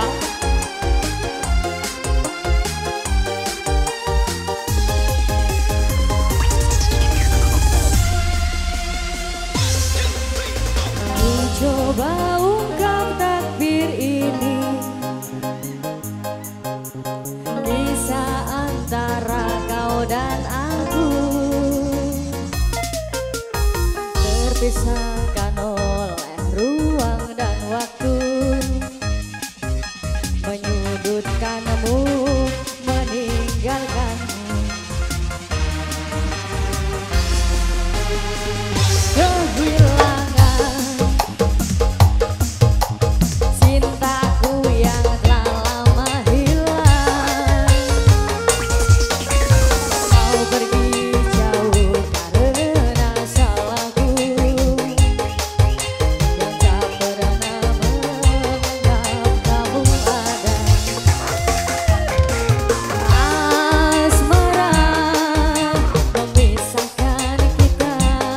B: Coba ungkap takbir ini, kisah antara kau dan aku, terpisahkan oleh ruang dan waktu, menyudutkanmu, meninggalkanmu. Kehilangan cintaku yang telah lama hilang. Kau pergi jauh karena salahku yang tak pernah menganggap kamu ada. Asmara memisahkan kita,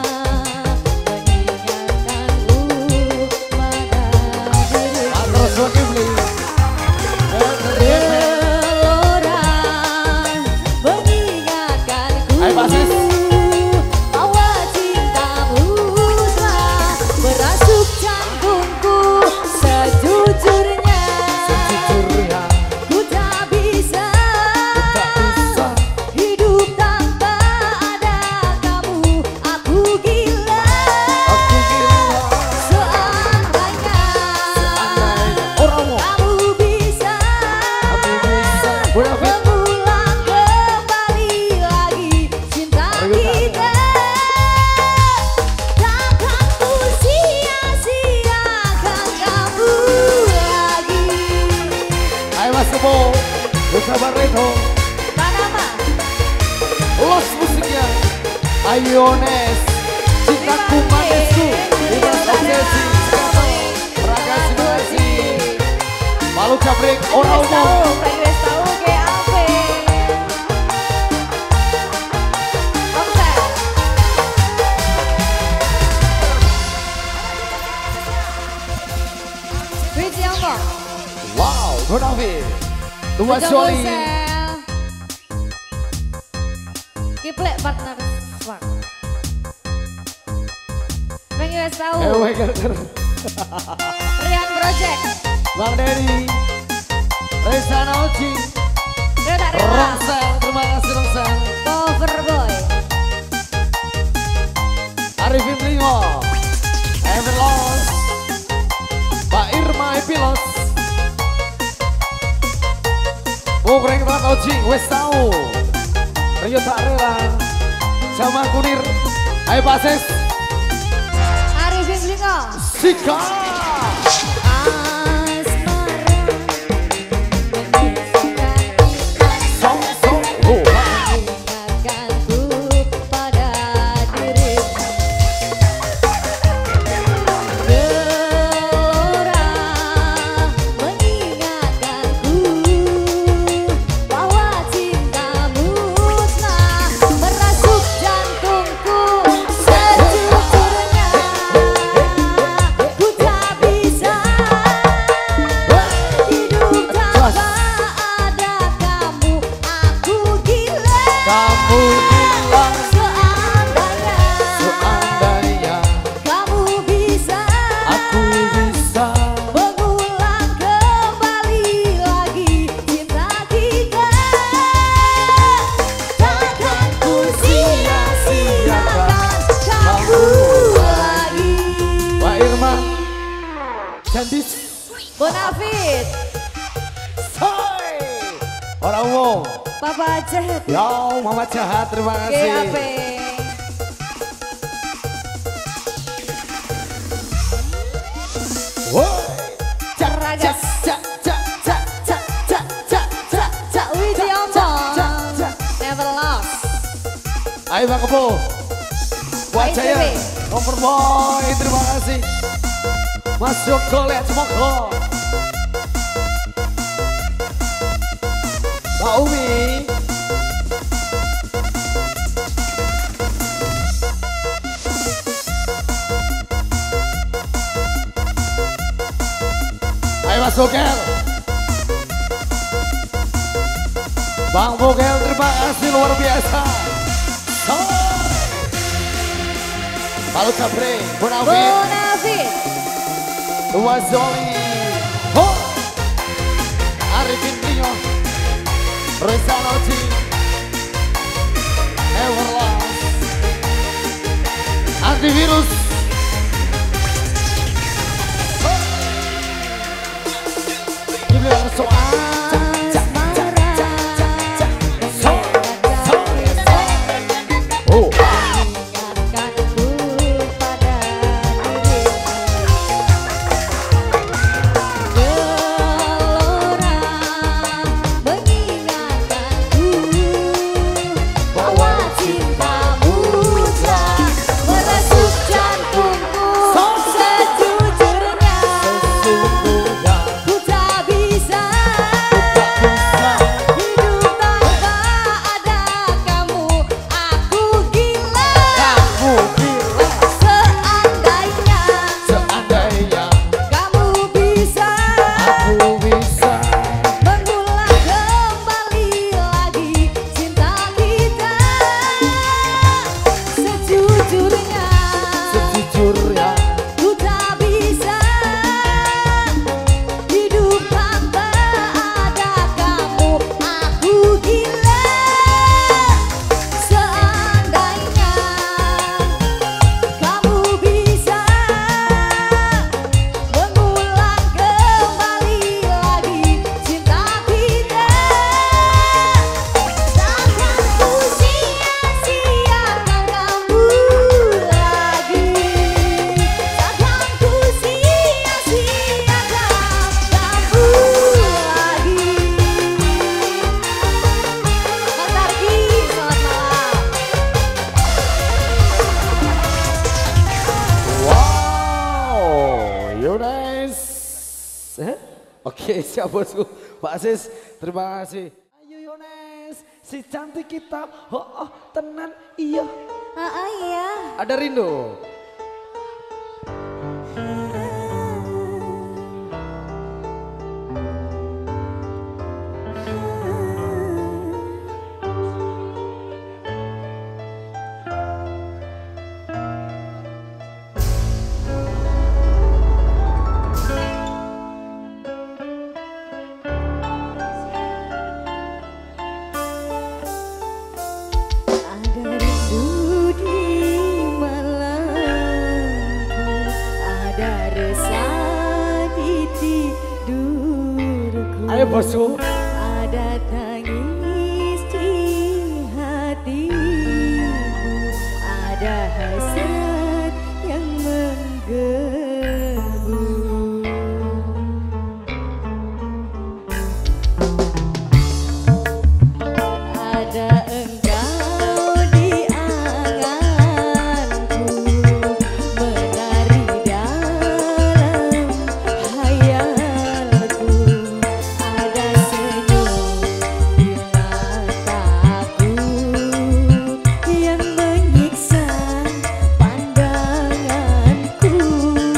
B: meninggalkanku pada dirimu. Gelora mengingatkanku bahwa cintamu telah merasuk jantungku sejujurnya. Ku tak bisa hidup tanpa ada kamu. Aku gila seandainya kamu bisa mengulang kembali lagi cinta kita. Takkan ku sia-siakan kamu lagi.
A: Ayo Mas Tepo, buka Barreto,
B: Panama,
A: los musiknya Ayu Yones, cintaku manisku, Imas Obsesi, Sekarang, Ragasi Basi, Malu Cabrik, orang umum.
B: Progres tahu G A P. Omset. Wiji Ongkong.
A: Wow, Bonavi, Tumas
B: Bujang
A: Joli,
B: Bonsel. Kiplek partner swag. Bang Yus tahu.
A: Ewe Gerger,
B: Rian Project.
A: Bang Dedi, Reza Oci,
B: Reda Reda.
A: Rongsel, terima kasih Rongsel,
B: Cover Boy.
A: Arifin Blingo, Everlos, Mbak Irma Epilos, Bukreng Rat Oci, wes tau, Rio tak rela, sama Kunir, ayo Pases,
B: Arifin Blingo.
A: Sika.
B: Asmara memisahkan kita,
A: Song song oh.
B: mengingatkanku pada dirimu. Gelora mengingatkanku bahwa cintamu telah merasuk jantungku sejujurnya. Ku tak bisa hidup tanpa ada kamu. Aku gila
A: Kamu bilang
B: seandainya
A: seandainya
B: kamu bisa
A: aku bisa.
B: mengulang kembali lagi cinta kita. Takkan ku sia-siakan kamu lagi.
A: Pak Irman, Candis,
B: Bonafit,
A: Soy, orang umum,
B: Papa Jahat,
A: ya Mama Jahat, terima
B: G A P.
A: kasih. Woi, cak
B: Ragas.
A: cak cak cak cak cak cak cak cak
B: Wiji Ombong,
A: cak cak.
B: Never Lost.
A: Ayo Bang Kepo, buat
B: Baik,
A: saya,
B: Dewi.
A: Cover Boy, terima kasih. Mas Joko lihat semoga. Mbak Umi. Ayo Mas Bokel. Bang Bokel, terima kasih luar biasa. Palu Capre, Bonafit,
B: Bonafit,
A: Dua Zoli, Ho, Arifin Nino, Reza Noti, Everlast, Antivirus, Dibilang soal. Oke, siap bosku. Pak Sis, terima kasih. Ayo Yones, si cantik kita. Oh, oh tenan iya.
B: Ah, ah, iya.
A: Ada rindu. Ayo bosku.
B: Ada tangis di hatimu, ada hasrat yang menggebu. Ada engkau di anganku, menari dalam hayalku. Yang menyiksa pandanganku.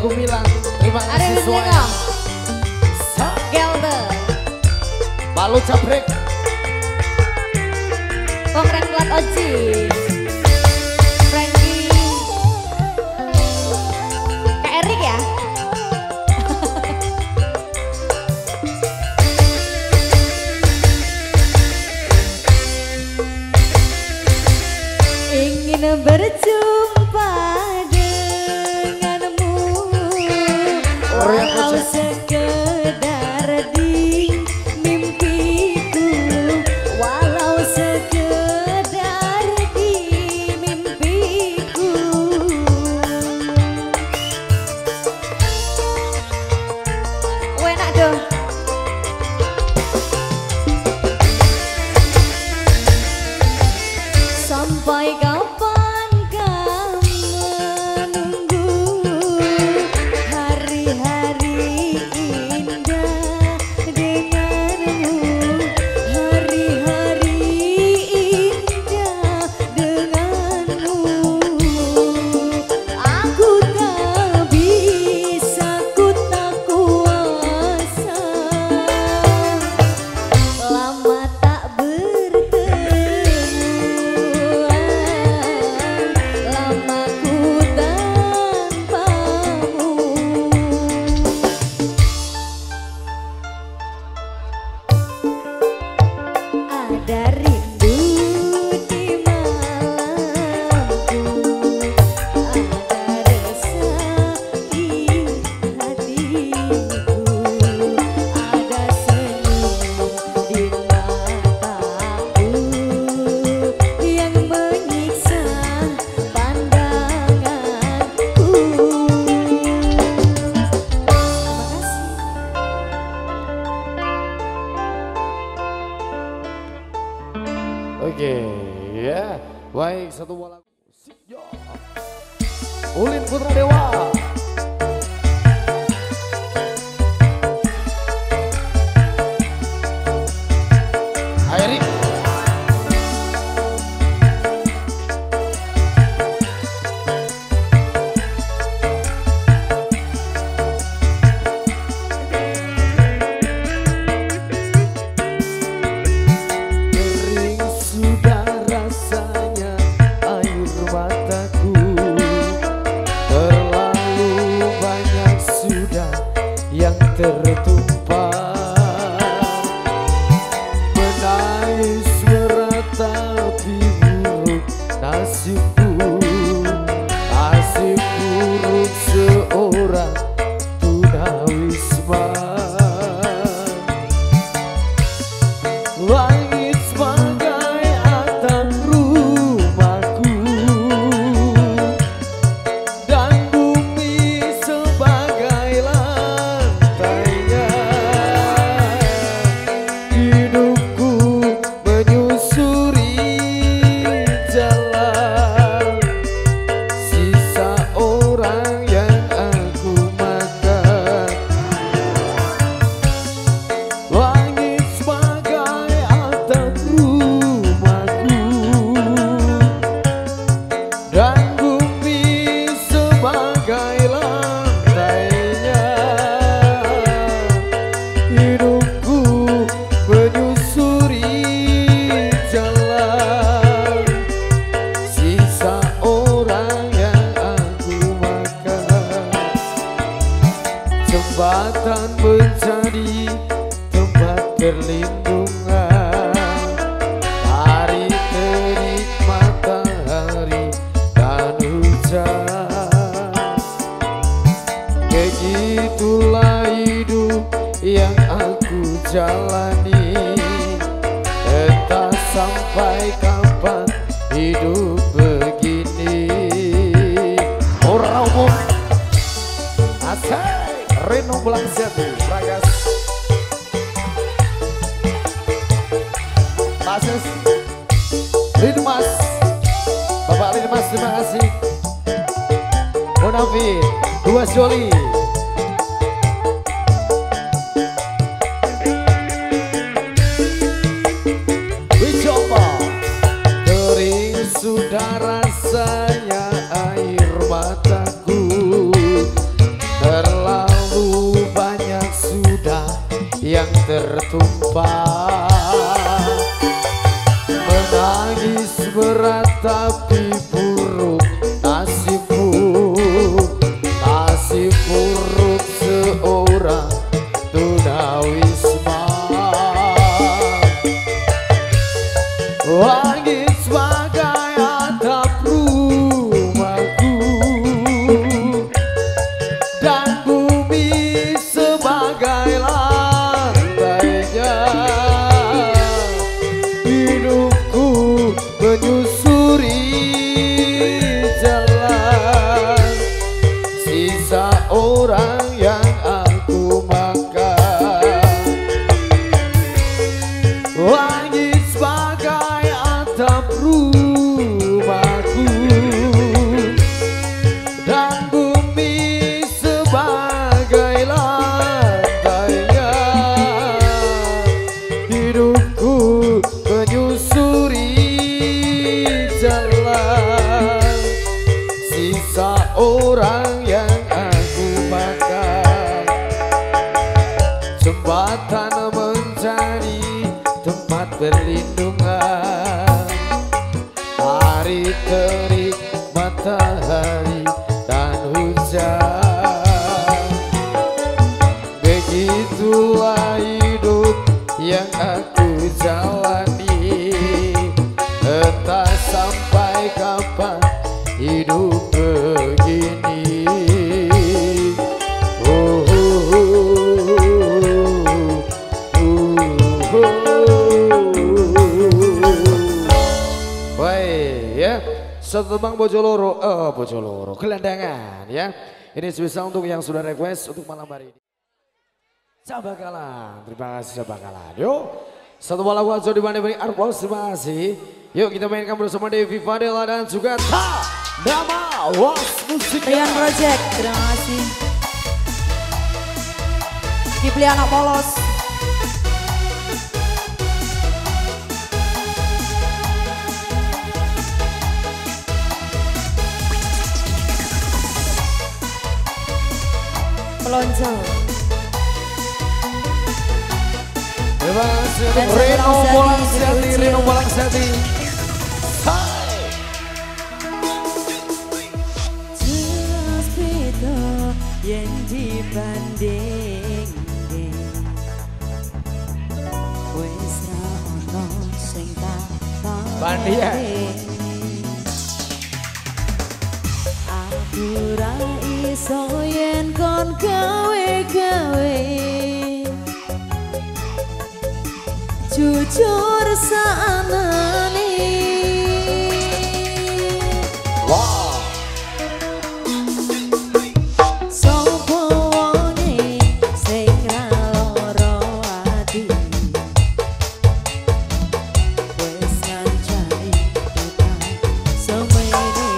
A: Gumilang. Terima
B: Ada
A: kasih
B: Wisneko.
A: semuanya.
B: Gelbe.
A: Palu Cabrek.
B: Kongreng Plat Oji. Frankie. Kak Erik ya. Ingin berjumpa denganmu walau sekedar di mimpiku, walau sekedar di mimpiku. Enak dong. Sampai kapan kau menunggu hari-hari indah denganmu, hari-hari indah denganmu. Aku tak bisa, ku tak kuasa lama tak bertemu, lamaku tanpamu. Ada rindu di malamku, ada resah di hatiku, ada senyum di mataku yang menyiksa pandanganku.
A: Oke, ya. Baik, satu buah lagu. Sip, yo. Ulin Putra Dewa. Airik. Kering sudah rasanya air mataku, terlalu banyak sudah yang tertumpah. Menangis meratapi buruk nasibku, nasib buruk seorang tunawisma. Langit sebagai atap rumahku dan bumi sebagai lantainya. Hidupku menyusuri jalan sisa orang yang aku makan. Langit sebagai atap rumahku dan bumi sebagai lantainya. Hidupku menyusuri jalan sisa orang yang aku makan. Jembatan menjadi tempat perlindungan dari terik matahari dan hujan. Begitulah hidup yang aku jalani, entah sampai kapan hidup begini. Orang umum asal Reno Belangsati Pragas Pases Linmas, Bapak Linmas, terima kasih. Munafik Dua Joli. Wicoba kering sudah rasanya air mataku, yang tertumpah, menangis berat tapi buruk nasibku, nasib buruk seorang tunawisma. Langit sebagai atap rumahku dan bumi sebagai lantainya. Hidupku menyusuri jalan sisa orang yang aku makan. Langit sebagai atap rumahku dan bumi sebagai lantainya. Hidupku menyusuri jalan sisa orang yang aku makan. Jembatan mencari tempat perlindungan, hari terik matahari dan hujan. Begitulah hidup yang aku jalani, entah sampai kapan hidup begini. Oh, oh, oh, oh, oh, oh. Woi ya, satu tembang Bojoloro, eh Bojoloro, gelandangan ya. Ini spesial untuk yang sudah request untuk malam hari ini. Sabakalan, terima kasih Sabakalan. Yuk, satu bola lagu aja di mana beri arpos, terima kasih. Yuk kita mainkan bersama Devi Fadela dan juga Ta Dama Was Musik
B: Rian Project, terima kasih. Kipli anak polos. Pelonjol.
A: Terima kasih untuk Reno Bolangsati, Reno Bolangsati. Hai.
B: Jelas beda yang dibanding wis ra ono sing tak
A: banding.
B: Aku ra iso yen kon gawe-gawe jujur saanane.
A: Wow.
B: Sopo wonge sing ra lara ati wis ngancani kita semene.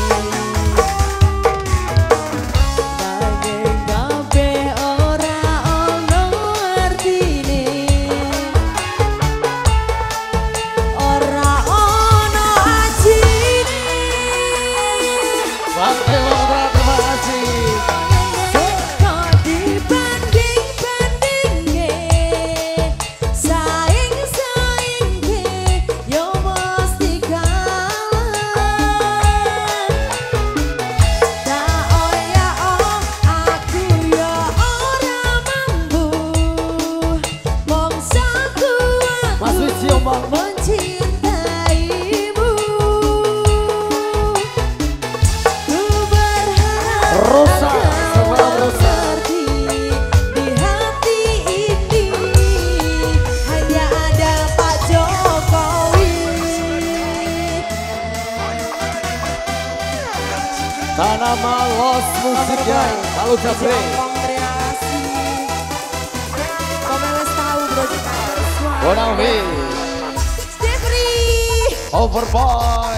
B: Nanging kabeh ora ono artine, ora ono ajine.
A: Oke, terima kasih.
B: Kok dibanding-bandingke, saing-saingke, yo mesti kalah. Tak oya-oh, aku yo ora mampu, mongsaku
A: Mas
B: aku
A: Wici omong.
B: mencintaimu. Ku berharap
A: Rosa,
B: kau
A: selamat Rosa.
B: mengerti di hati ini hanya ada Pak Jokowi.
A: Tanah Malos musiknya, lalu Jafri.
B: Terima kasih. Kau wis tahu bro kita
A: Bonawi,
B: Jeffrey
A: Overboy,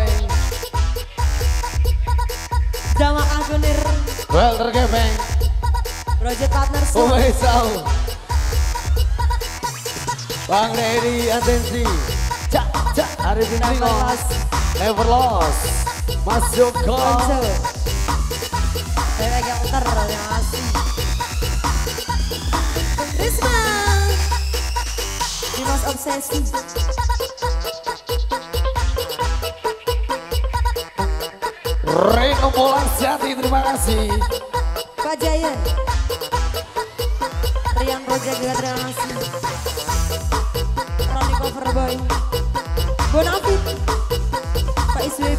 B: Dama Agunir
A: Welter Gepeng,
B: Project Partners
A: Umaisau, Bang Redi Atensi, Cak Cak Arifin Singo, Never Lost, Mas Joko,
B: Bebek yang ter, terima kasih. Risma obsesi.
A: Reno Bolang Jati, terima kasih.
B: Pak Jayan, Rian Project juga terima kasih. Roni Coverboy, Bonafit, Pak S W B,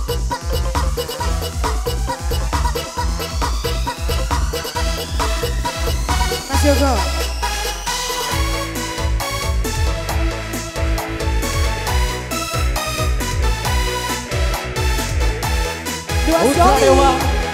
B: Mas Yogo. Dua
A: Putra
B: Sony.
A: Dewa.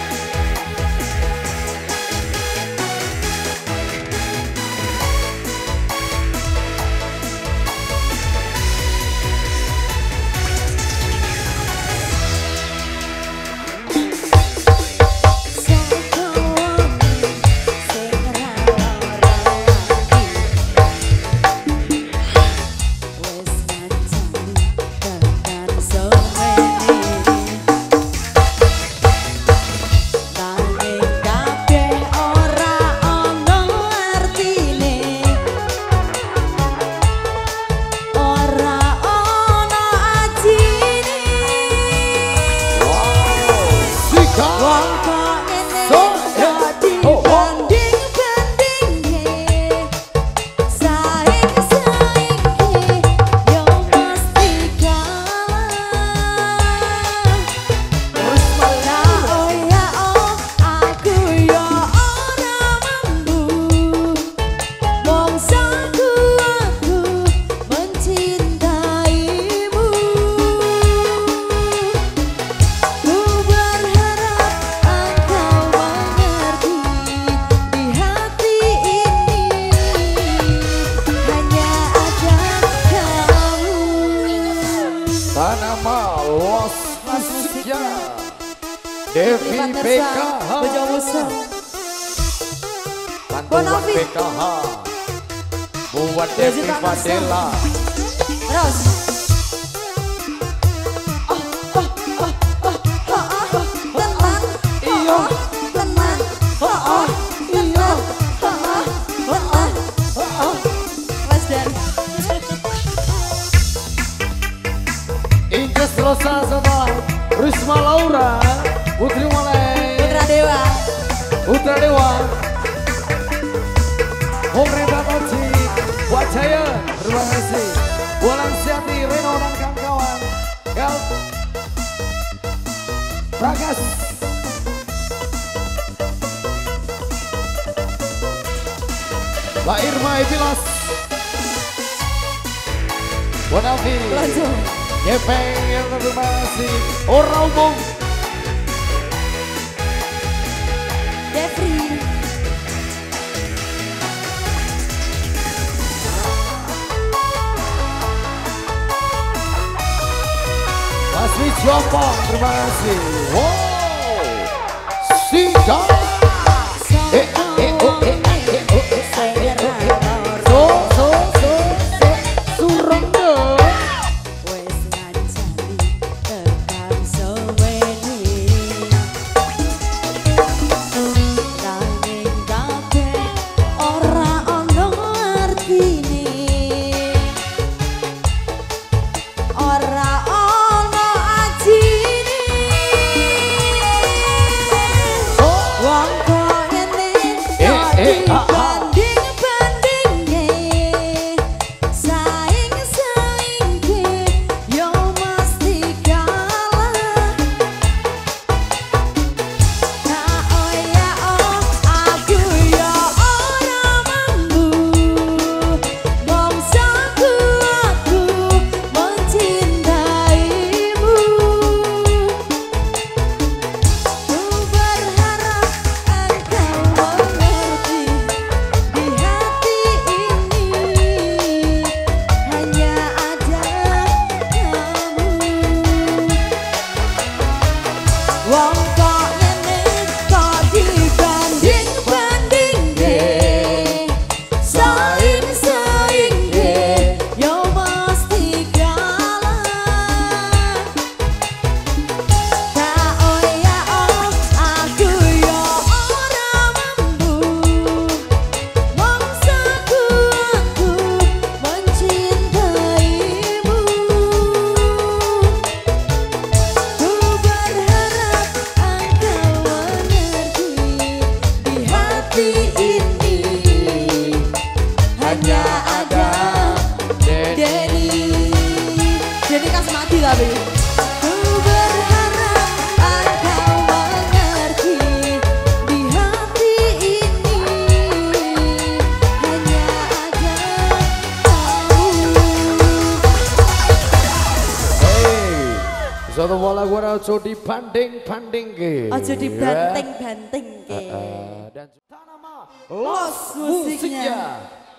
A: Tanama Los Musiknya Devi B K H Bantuan B K H buat Devi Fadela.
B: Terus. Teman, iya, teman, oh, iya, Mas Dan.
A: Inggris Rosa setelah Risma Laura Putri Malay
B: Putra Dewa,
A: Putra Dewa Om Reda Toci Buat Jaya, terima kasih. Bolang Jati, Reno dan kawan-kawan. Gal Prakas Mbak Irma Epilas Bonavi
B: Lonjong,
A: Gepeng yang terima kasih. Orang umum
B: Jeffrey,
A: Mas Wijompong, terima kasih. Wow, Sika. Eh, eh, oh, eh, eh, oh, eh, eh, oh, eh. So, so, so, so, surende.
B: wes ngancani tekan seweni. Nanging kabeh ora ono artine, ora ono ajine. Wong kok ngene yo dibanding-bandinge, saing-saingke yo mesti kalah. Nah oh ya oh, aku yo ora mampu
A: hanya ada
B: Denny. Denny Kasmadi tapi ku berharap engkau mengerti di hati ini hanya ada kau.
A: Hey, satu bola gua ojo dibanding-banding ke.
B: Ojo dibanting-banting ke.
A: Dan Tanama
B: Los musiknya.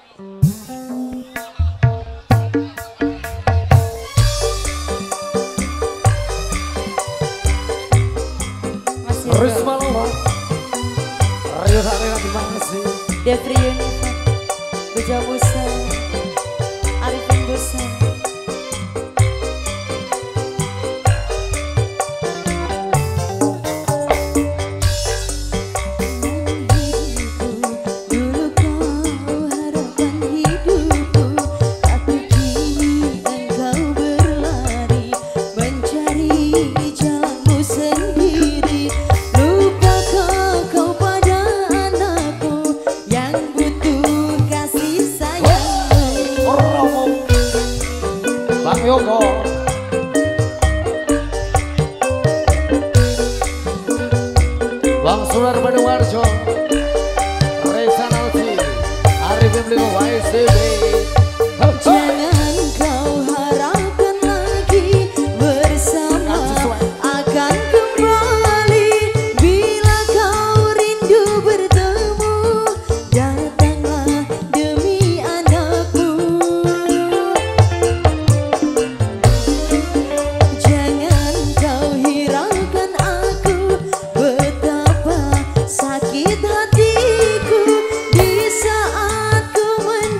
A: Risma Loma Rio Tanera terima kasih
B: Devri Yunifat Beja Musa Arifin Musa dulu kau harapan hidupku, tapi kini engkau berlari mencari jalanmu sendiri. Lupakah kau pada anakku yang butuh kasih sayangmu?
A: Bang Yoko Bang Sunar Manuwarjo Reza Nauti Arifin Limo Y C B.
B: Jangan kau harapkan lagi bersama akan kembali. Bila kau rindu bertemu, datanglah demi anakku. Jangan kau hiraukan aku, betapa sakit hatiku di saat ku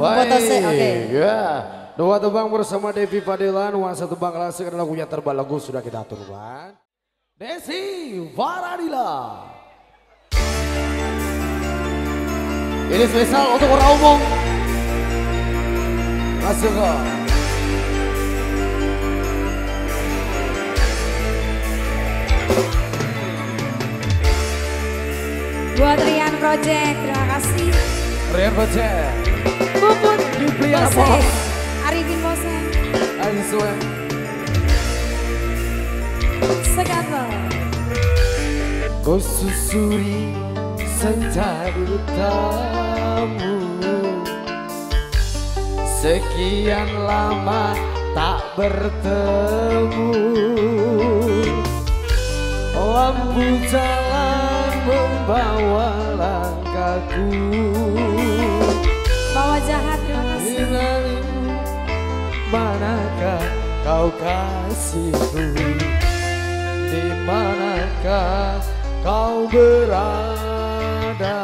B: foto sih, oke.
A: Ya, dua tebang bersama Devi Fadilan, nuansa tebang klasik adalah lagunya terbaik lagu sudah kita aturkan. Desi Faradila. Ini spesial untuk orang umum. Masuk kok.
B: Buat Rian Project, terima kasih.
A: Rian Project.
B: Puput
A: Dipelihara
B: Bose,
A: bos.
B: Arifin Bose,
A: Ayo sesuai.
B: Segatel.
A: Kau susuri senja tamu, sekian lama tak bertemu. Lampu jalan membawa langkahku.
B: Bawa jahat, terima kasih.
A: Manakah kau kasihku? Di manakah kau berada?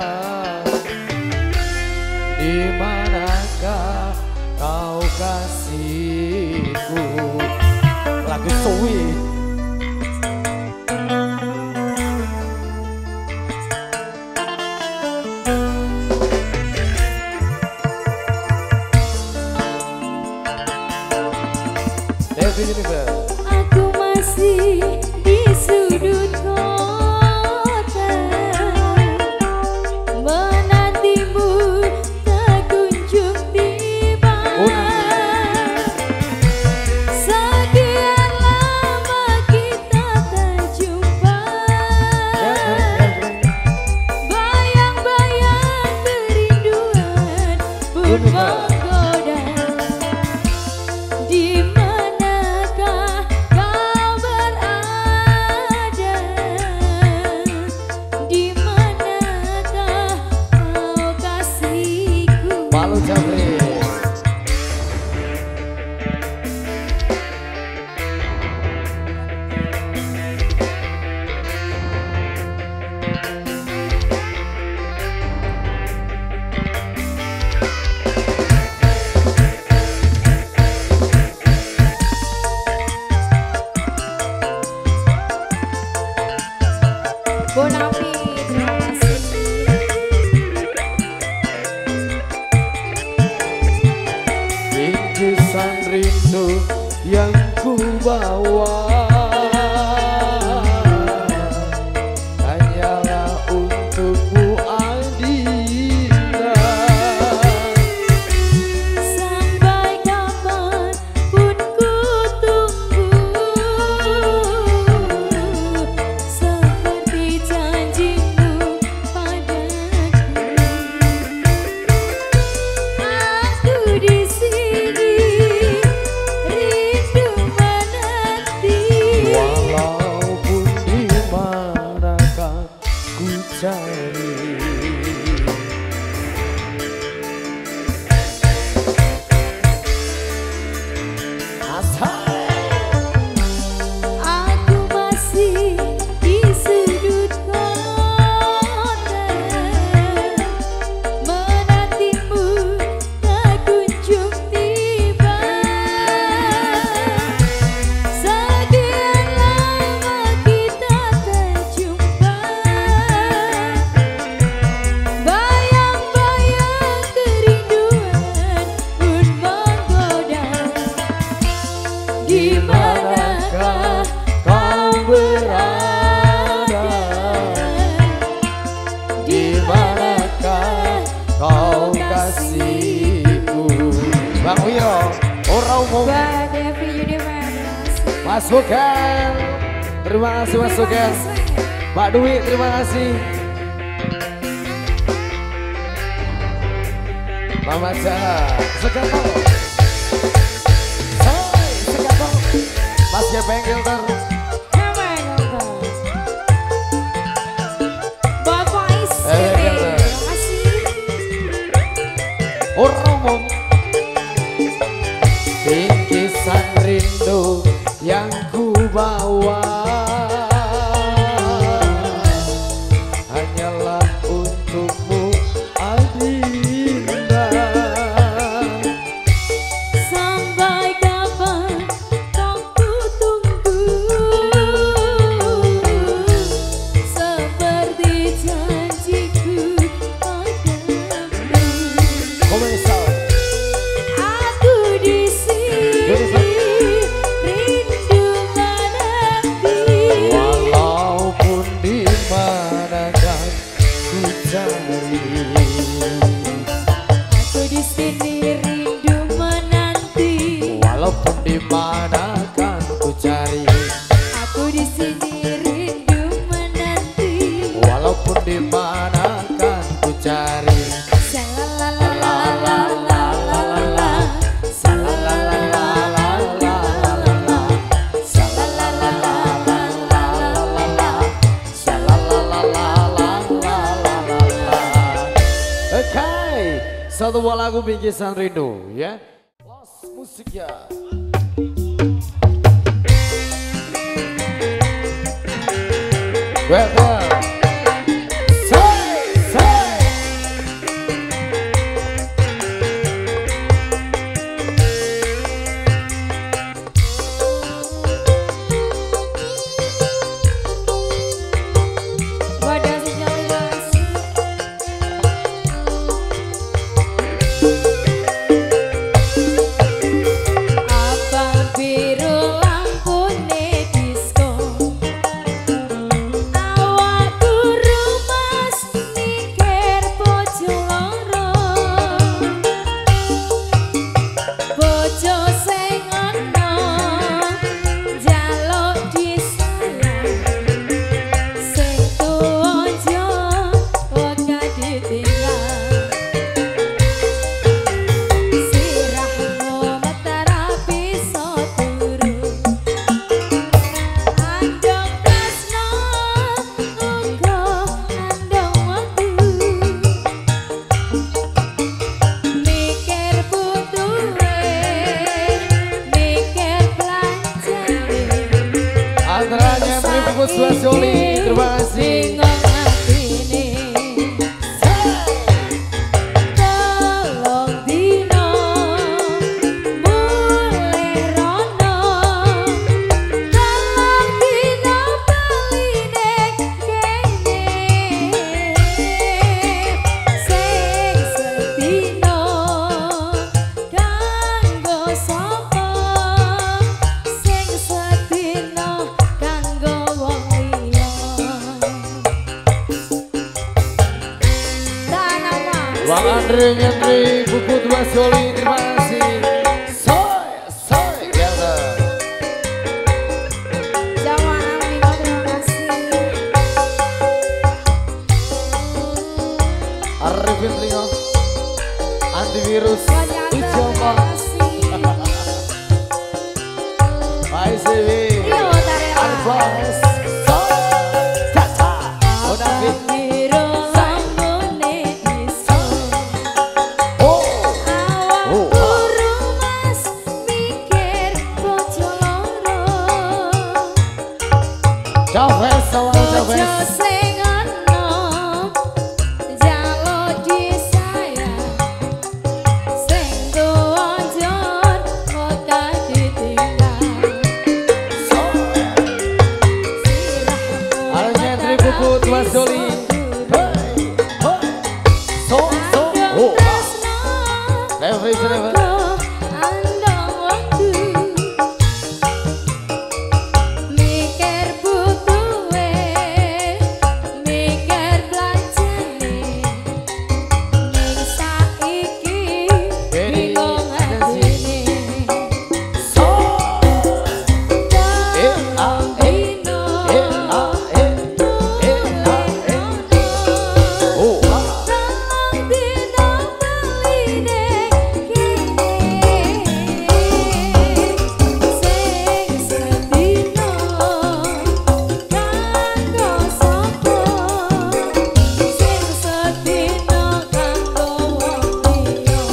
A: Di manakah kau kasihku? Lagu sweet.
B: Aku masih di sudut kota, menantimu tak kunjung tiba. Sekian lama kita tak jumpa, bayang-bayang kerinduan pun menggoda. Di manakah kau berada? Di manakah kau kasihku?
A: Malu Jamri.
B: Bonafi, terima kasih.
A: Bingkisan rindu yang ku bawa hanyalah untukmu Adinda.
B: Sampai kapan pun ku tunggu, seperti janjimu padaku. Aku di sini rindu menanti.
A: Walaupun di manakah ku cari.
B: Aku masih di sudut kota, menantimu tak kunjung tiba. Sekian lama kita tak jumpa, bayang-bayang kerinduan pun menggoda. Di manakah
A: kau berada? Di manakah kau kasihku? Bang Wiro, orang umum.
B: Mbak Devi Universe.
A: Mas Bukan, terima kasih Mas Bukan. Mbak Dwi, terima kasih. Mama Jaha, Segatol. Soy, Segatol. Mas Gepeng Filter.
B: Bapak Isi,
A: Eh, iya, iya.
B: terima kasih.
A: Orang umum. Bingkisan rindu yang ku bawa hanyalah untukmu Adinda. di mana kan ku cari.
B: Aku di sini rindu menanti.
A: Walaupun di mana kan ku cari. Satu buah lagu bingkisan rindu ya. Los musiknya. Welcome. Say, say.
B: Wadah sejauh mas. Abang biru lampune disco. Awakku rumas mikir bojo loro. Bojo sing ana njaluk disayang. Sing tuwa aja kok ditinggal. Sirahmu metara bisa turu. Andong tresno uga andong waktu. Mikir butuhe, mikir belanjane.
A: Antaranya Tribus dua Soli. Terima kasih.
B: Bingung atine. Tolong dino mulai rono. Tolong dino baline kene. Sing sedino kanggo sapa? Sing sedino kanggo wong liya. Tanah mas.
A: Bang Andre Nyentri buku dua Soli. Terima kasih. Soy, soy, gather.
B: Jawa Nambino, terima kasih.
A: Arifin Tringo. Antivirus.
B: Banyak terima
A: Ijoma.
B: kasih.
A: I C V.
B: Rio Tarera.
A: Arfas. Soy. Caca. Bonafit.
B: Biru lampune disco.
A: Oh.
B: Awakku rumas mikir bojo loro.
A: Chavez, salam
B: Bojo
A: Chavez.
B: sing ana njaluk disayang. Sing tuwa njur kok ditinggal.
A: Ada Nyentri buku dua Soli. Hey, hey. So, so, oh. Level, level.
B: Andong waktu. Mikir butuhe, mikir belanjane. Ning saiki bingung atine.
A: So. Eh, ah, eh.
B: Dino
A: Eh, ah, eh. Eh, ah, eh. Oh, ah.
B: tolong dino baline kene. Sing sedino kanggo sapa? Sing sedino kanggo wong liya.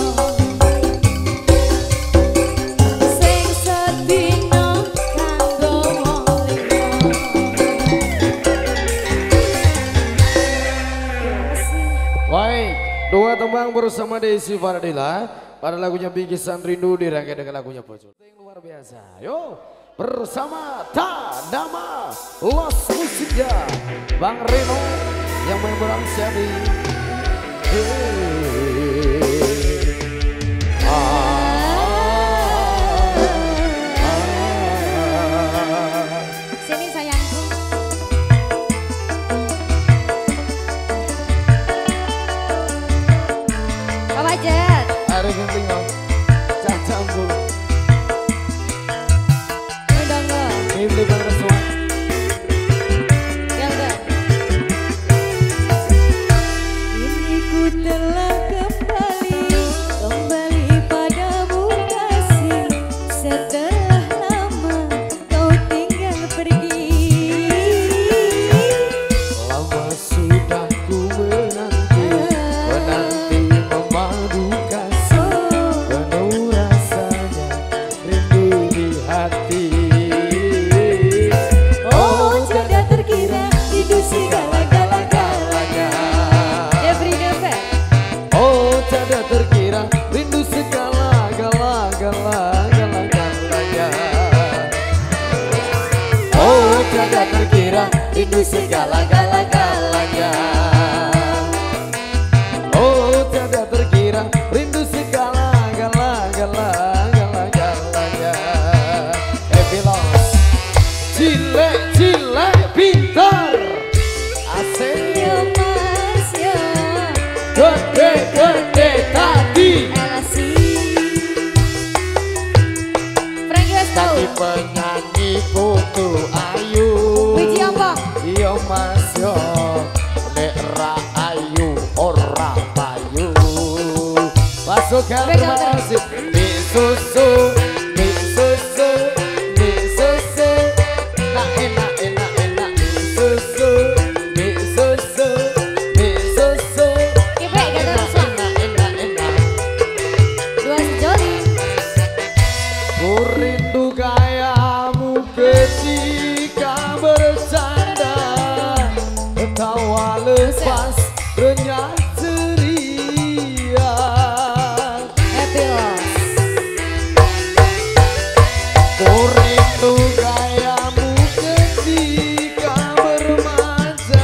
B: Sing sedino kanggo wong liya.
A: Baik, dua tembang bersama Desi Fardila. Pada lagunya Bingkisan Rindu dirangkai dengan lagunya Bocor. Yang luar biasa. Yo, bersama Tadama Los Musiknya Bang Reno yang main berang seri. Ah, ah.
B: Sini sayangku. Bapak Jet.
A: Arifin Tringo, Caca Ambul. rindu segala-gala-galanya. Oh tiada terkira rindu segala-gala-gala-gala-galanya. Happy loss Cilek-cilek pintar asik
B: Yo mas yo
A: gede-gede tadi
B: Elasi Frank West
A: tadi penyanyi kutu ayu.
B: Wiji apa?
A: Iya mas yo nek ra ayu ora payu. Pasukan
B: Begal,
A: masih di susu di susu di susu nak enak enak enak di susu di susu di susu
B: Kipek gak
A: enak
B: terus
A: enak enak enak.
B: Dua sejoli
A: Ku rindu kayamu ketika bercanda, tawa lepas renyah ceria.
B: Happy loss
A: Ku rindu kayamu ketika bermanja,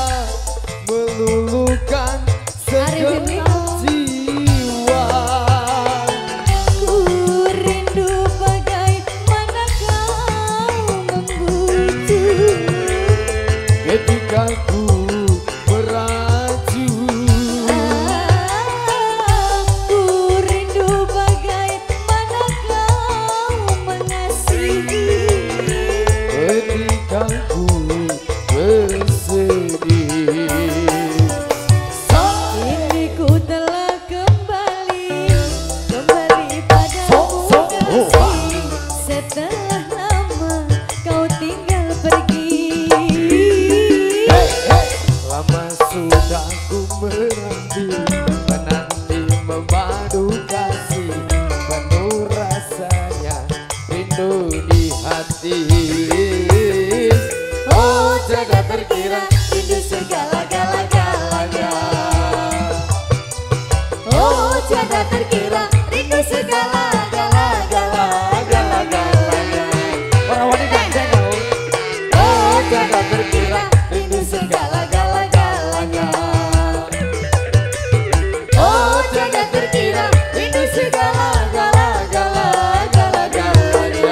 A: meluluhkan
B: Arifin
A: segenap jiwa.
B: Ku rindu bagaimana kau membujuk
A: Ketika ku meraju,
B: Aku rindu bagaimana kau mengasihi
A: ketika ku bersedih.
B: Kini ku telah kembali Kembali padamu
A: So, so, oh,
B: kasih Setelah lama kau tinggal pergi
A: Hey, hey. Lama sudah ku menanti, menanti memadu kasih, penuh rasanya rindu di hati. Oh jaga terkira rindu segala-gala-galanya.
B: Oh tiada terkira rindu segala-gala-gala-gala-galanya
A: Orang wanita jangan. Oh jaga terkira rindu segala-gala-galanya. Oh jaga terkira rindu segala-gala-gala-gala-galanya.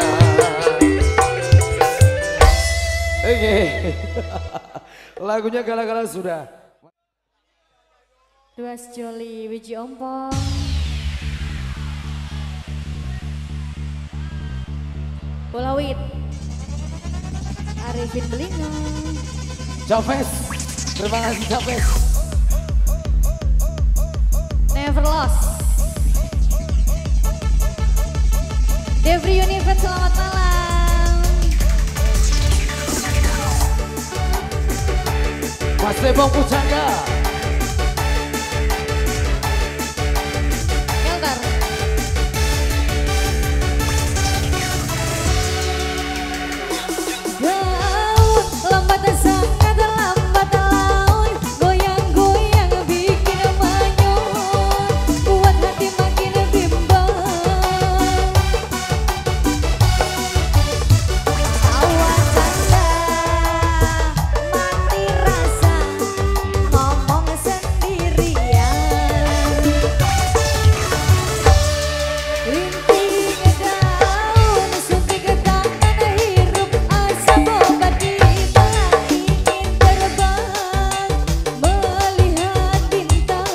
A: Oke. Lagunya gala-gala sudah.
B: Dua sejoli Wiji Ompong Pulawit Arifin Belingo
A: Javez, terima kasih Javez.
B: Never Lost Devri Universe selamat malam
A: Mas Lebong Pujangga.
B: Keltar Daun lambat sangat lambat laun Goyang-goyang bikin manyun Buat hati makin bimbang Awan canda mati rasa Ngomong sendirian Rintik daun suntik tangan hirup asap obat di telan ingin terbang melihat bintang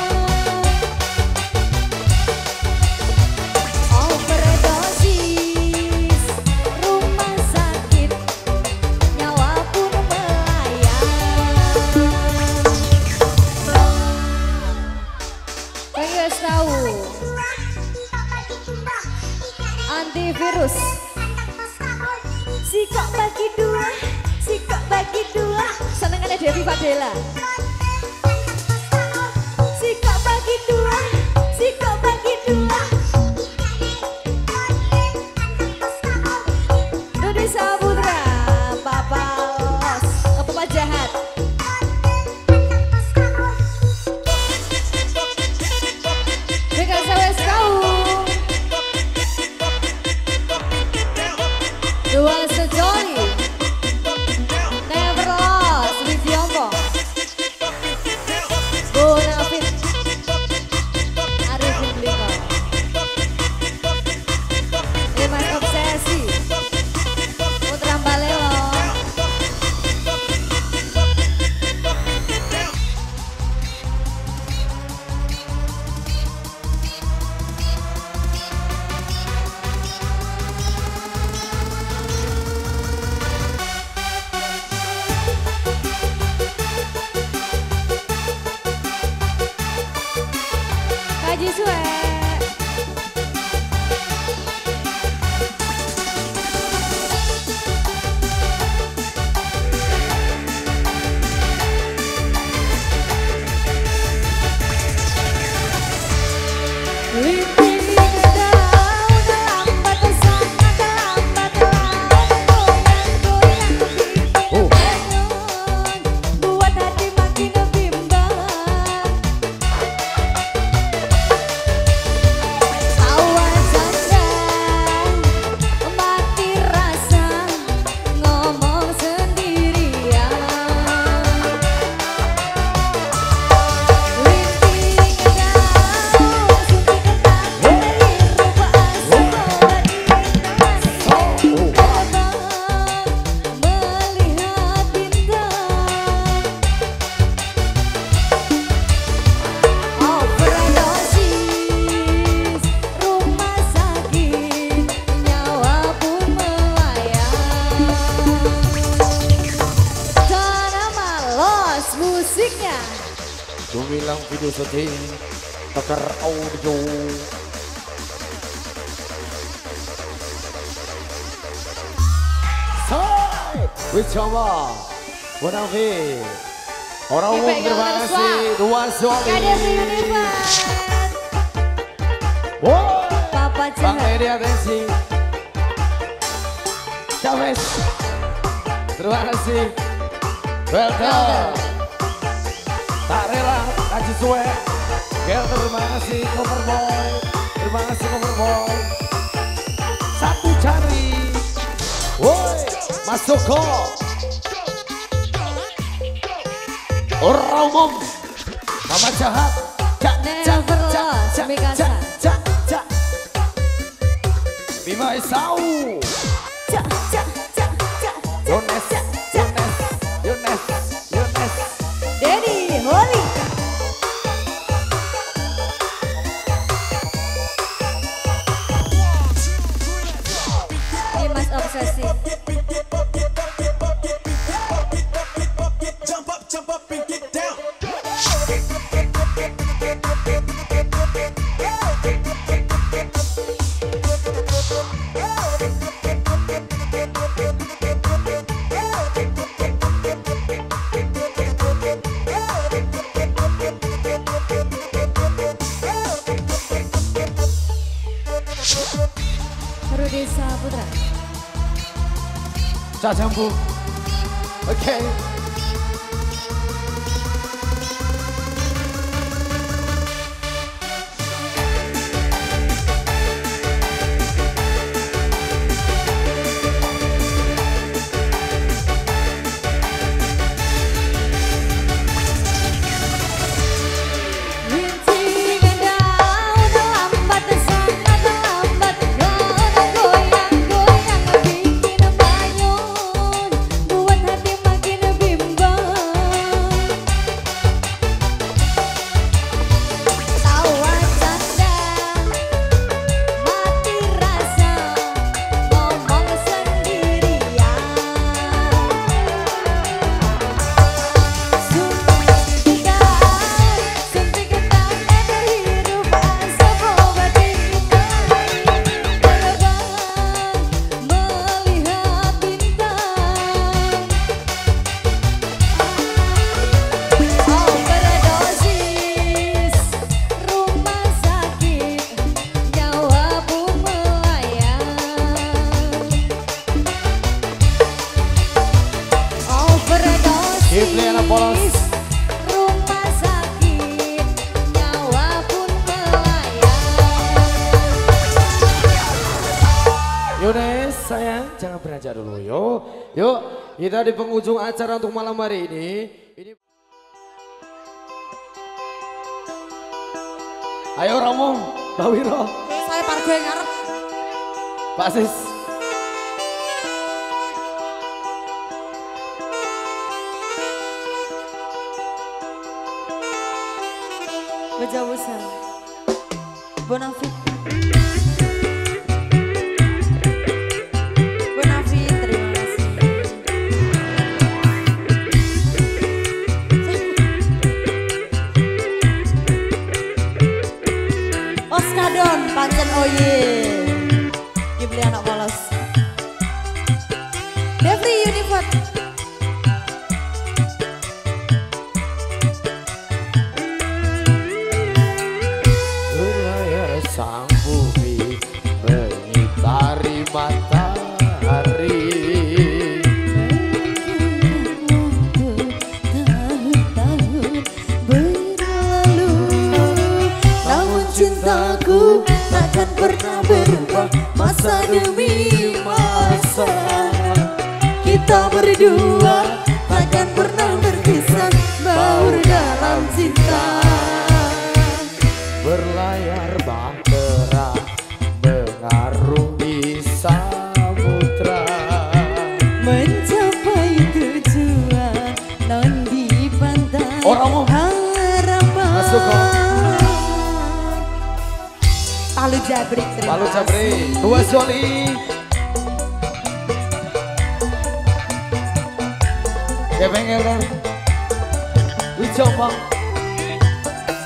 B: Overdosis rumah sakit nyawa pun melayang Pengen tahu antivirus sikok bagi dua sikok bagi dua senengannya Devi Fadela sikok bagi dua sikok bagi dua Dodi Saputra Papa Los Papa Jahat Dengar saya tahu Dua sejoli Never
A: video syuting Tegar Audio. Say, wis coba. Bonavi. Orang umum terima kasih. Dua Soli.
B: Kader Universe.
A: Wow.
B: Papa
A: Bang
B: Jahat.
A: Edi atensi. Chavez. Terima kasih. Welcome. Tak rela kaji suwe. Gel terima kasih Coverboy. Terima kasih Coverboy. Satu cari. Woi, masuk kok. Orang umum. Mama Jahat. Cak, cak,
B: Never
A: cak,
B: lost,
A: cak,
B: Mikasa.
A: cak, cak, cak. Bima Esau.
B: Cak, cak, cak, cak.
A: Yones, Yones, Yones, Yones.
B: Dedi Holy. Dimas Obsesi.
C: Jump up, jump up and get down.
B: Rudi Saputra.
A: Cacambu. Oke.
B: Rintik daun lambat sangat lambat goyang-goyang bikin manyun buat hati makin bimbang. Tawa canda mati rasa ngomong sendirian. Suntik tangan hidup asa obatin terbang melihat bintang. Overdosis rumah sakit nyawa pun melayang.
A: Give Liana Polos.
B: Overdosis rumah sakit nyawa pun melayang.
A: Yones, sayang, jangan beranjak dulu, yuk. Yuk, kita di penghujung acara untuk malam hari ini. Ini Ayo Romo, Mbak Wiro,
B: Saya pargo yang ngarep.
A: Pak Sis.
B: Bejawusan Bonafit Bonafit, terima kasih. Oskadon pancen oye Ghibli anak polos. Devri Universe.
A: Berlayar sang bumi mengitari matahari.
B: Tahun-tahun berlalu, namun cintaku takkan pernah berubah. Masa demi masa, kita berdua takkan pernah berpisah. Baur dalam cinta.
A: Berlayar bahtera mengarungi samudra.
B: Mencapai tujuan non di pantai
A: Orang mau.
B: harapan.
A: Masuk kok.
B: Palu Jabrik, terima
A: Lalu Jabri,
B: kasih.
A: dua Soli. Kevin Elder, Wicompang.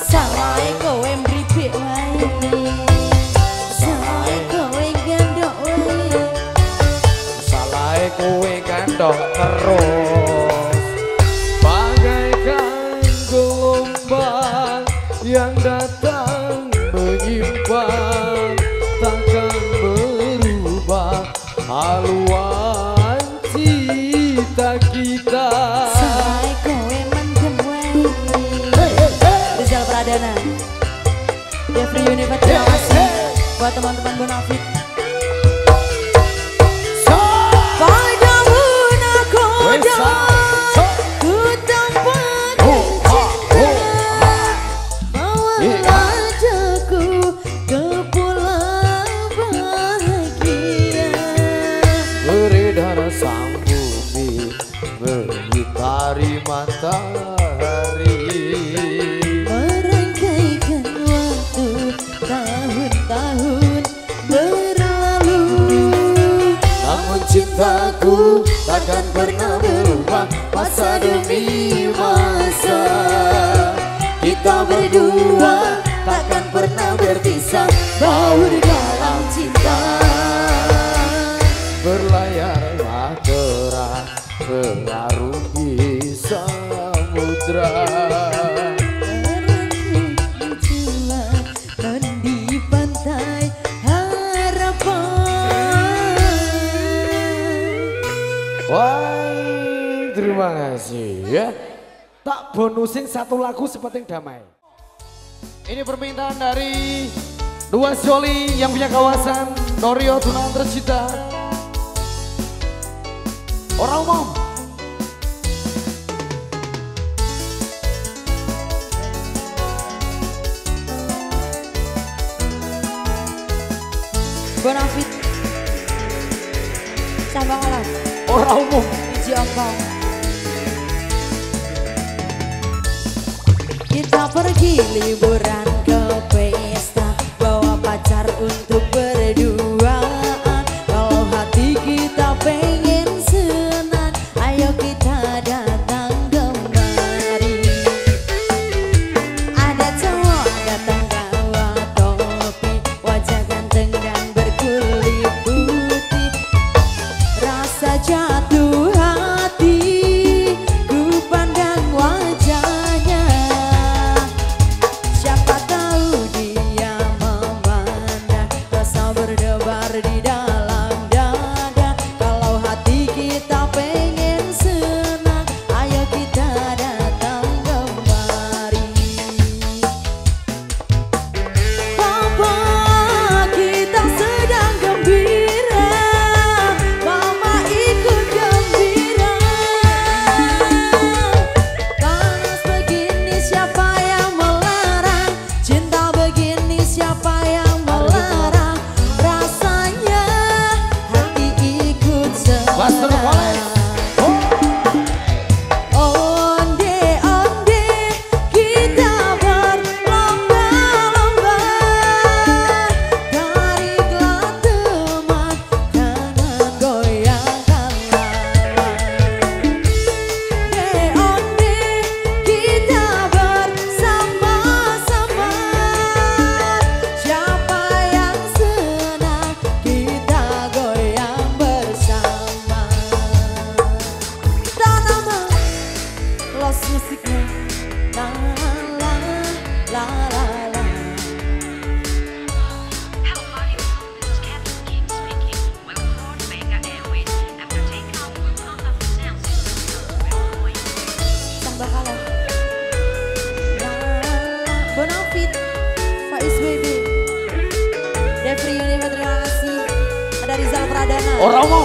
B: Salah kowe mripik wae. Salah kowe gandok wae.
A: Salah kowe kandok terus bagaikan gelombang yang datang menyimpan takkan berubah haluan cita kita.
B: Salah kowe mendem wae. Rizal Pradana, Jeffrey Univat, terima kasih buat teman-teman Bonafit. Padamu nakoda ku tanpa cinta, bawalah aku ke pulau bahagia.
A: Beredar sang bumi mengitari matahari,
B: Merangkaikan waktu tahun-tahun berlalu.
A: namun cintaku takkan pernah berubah masa demi masa.
B: Kita berdua takkan pernah berpisah, baur dalam cinta.
A: Berlayar bahtera mengarungi samudra.
B: Dan di pantai harapan.
A: Wah, terima kasih ya. Tak bonusin satu lagu seperti damai. Ini permintaan dari Dua Joli yang punya kawasan Norio Tunangan Tercinta. Orang umum.
B: Bonafit Sambang alas
A: Orang umum.
B: Iji Ongkong. Kita pergi liburan ke pesta, bawa pacar untuk berduaan. Kalau hati kita pengen senang, ayo kita datang kemari. Ada cowok datang bawa topi, wajah ganteng dan berkulit putih. Rasa jatuh hati, ku pandang wajahnya. Siapa tahu dia memandang, rasa berdebar di dalam dada. Kalau hati kita pengen senang, ayo kita datang kemari. Papa, kita sedang gembira, Mama ikut gembira. Panas begini siapa yang melarang, cinta begini siapa yang melarang. Rasanya hati ikut
A: Master
B: senang.
A: College.
B: Onde onde kita berlomba-lomba, tariklah teman, jangan goyangkan lawan. Onde onde kita bersama-sama, siapa yang senang kita goyang bersama. Tanama Los musiknya la la la la la.
D: Hello, audio. This is Captain King speaking. Welcome aboard Vega Airways. After takeoff, we'll turn off the sound system so we're going.
B: Sang Bakala la la. Bonafit Faiz B B Jeffrey Univat, terima kasih. Ada Rizal Pradana.
A: Orang umum.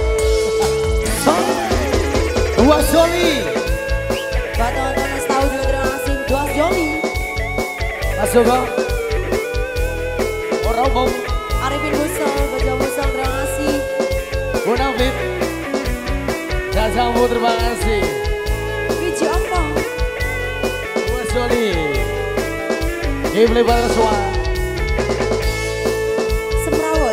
A: Dua Joli.
B: Buat teman-teman yang tahu juga terima kasih. Dua Joli,
A: Mas Joko. Orang umum.
B: Arifin Busel, Baja Busel, terima kasih.
A: Bonafit. Jajamu terima kasih.
B: Wiji Ongkong,
A: Dua Joli. Gimli Barswa.
B: Semrawut.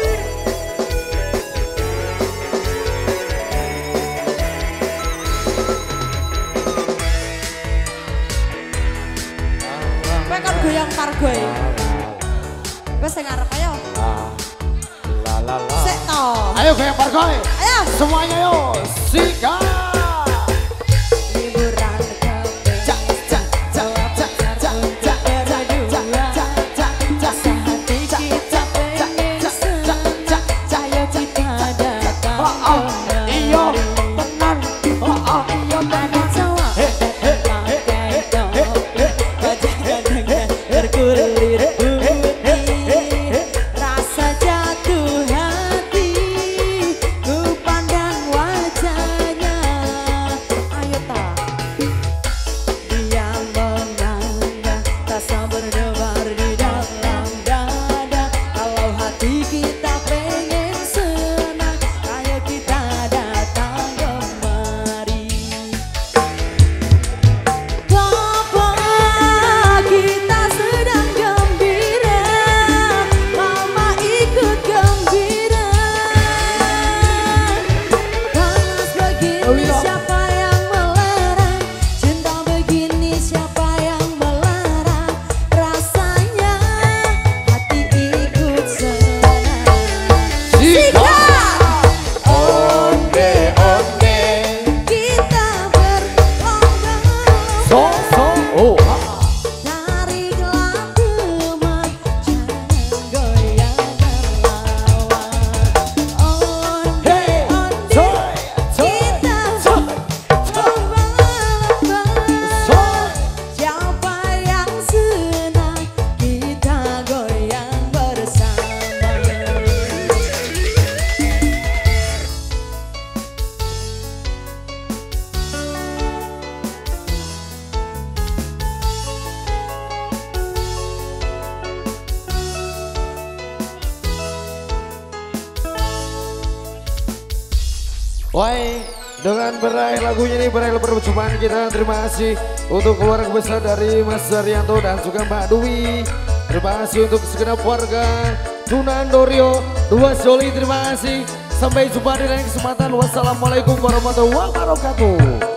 B: Pekan
A: Ayo goyang parkoy.
B: Ayo.
A: Semuanya yuk. Sikat.
B: Liburan ke
A: Cak, cak, cak, cak, cak, cak, cak, cak, cak, cak, cak,
B: hati kita pengen senang. Ayo kita datang
A: Iyo, tenan. Oh, oh, iyo,
B: ada cowok pakai topeng, wajah ganteng berkulit putih, rasa jatuh hati ku pandang wajahnya. Ayo tak dia menangga, rasa berdebar di dalam dada. Kalau hati kita pengen senang, ayo kita datang kemari. Bapak kita sedang gembira, mama ikut gembira. Panas begini siapa yang melarang, cinta begini siapa yang melarang. Rasanya hati ikut senang.
A: sikat. Onde, onde.
B: Kita berlomba
A: So, so, oh, ha.
B: tarik teman, jangan goyang terlawan. Onde,
A: Hey,
B: onde,
A: soy, soy,
B: kita
A: soy,
B: berlomba.
A: soy.
B: Siapa yang senang, kita goyang bersama.
A: Woi, dengan berakhir lagunya ini berakhir perjumpaan kita. Terima kasih untuk keluarga besar dari Mas Daryanto dan juga Mbak Dwi. Terima kasih untuk segenap warga Tunandorio Dua Soli. Terima kasih. Sampai jumpa di lain kesempatan. Wassalamualaikum warahmatullahi wabarakatuh.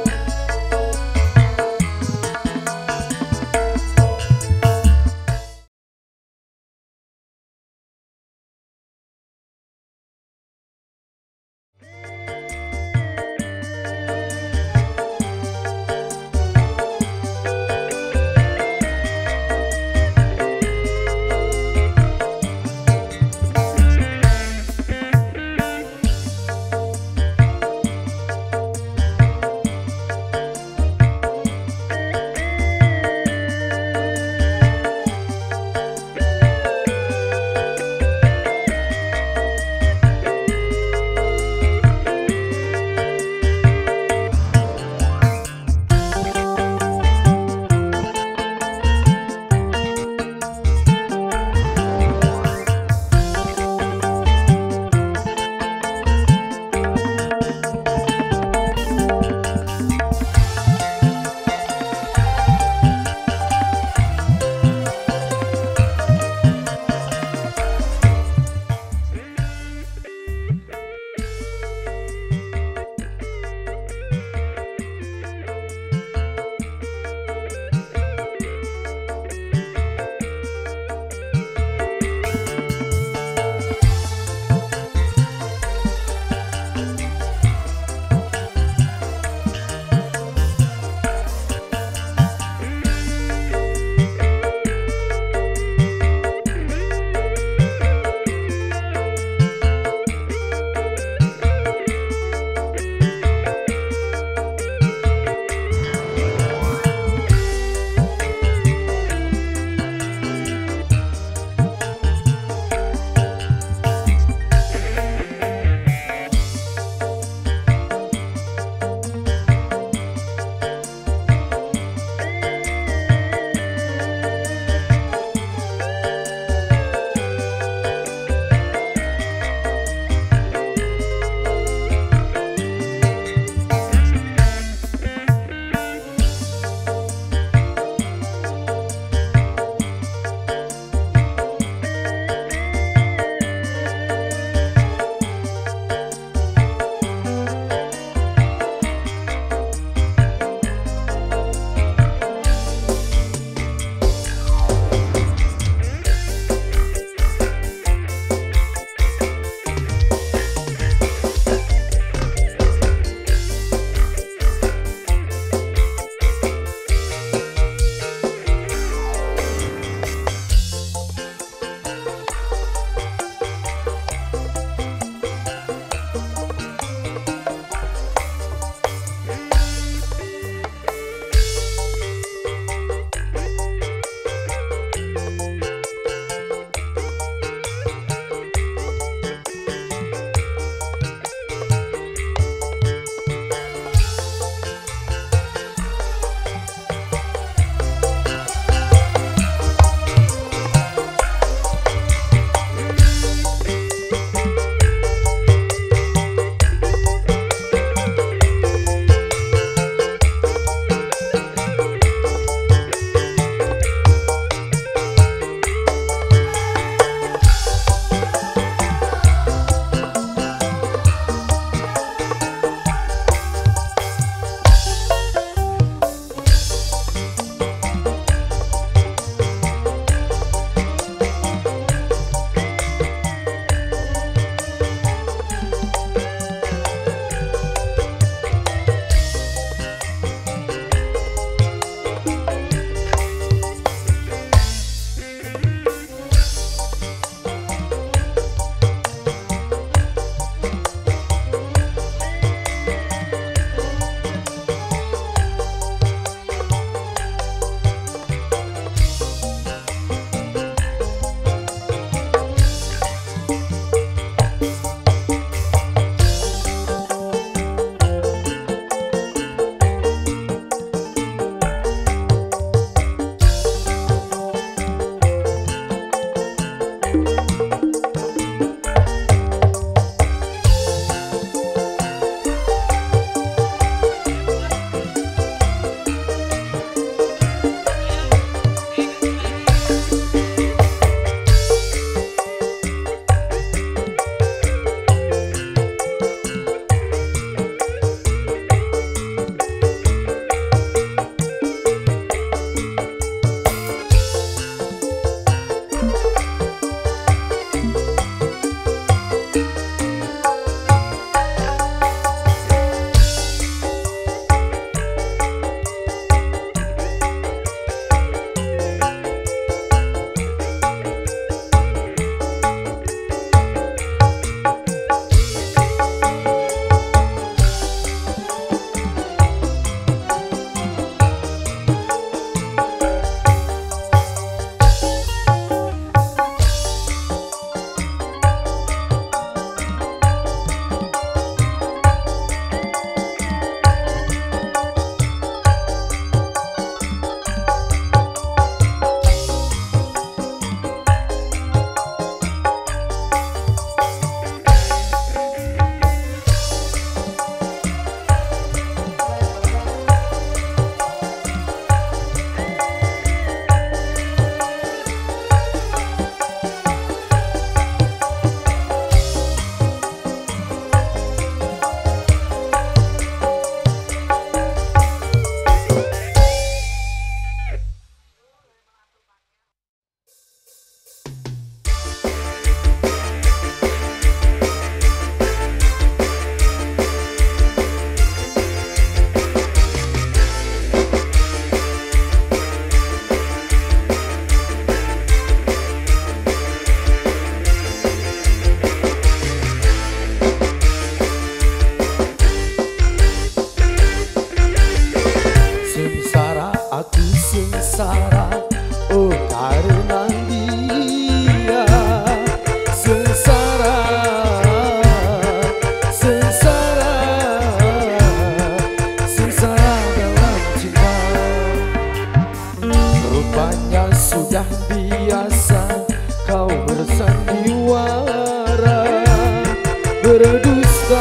A: berdusta,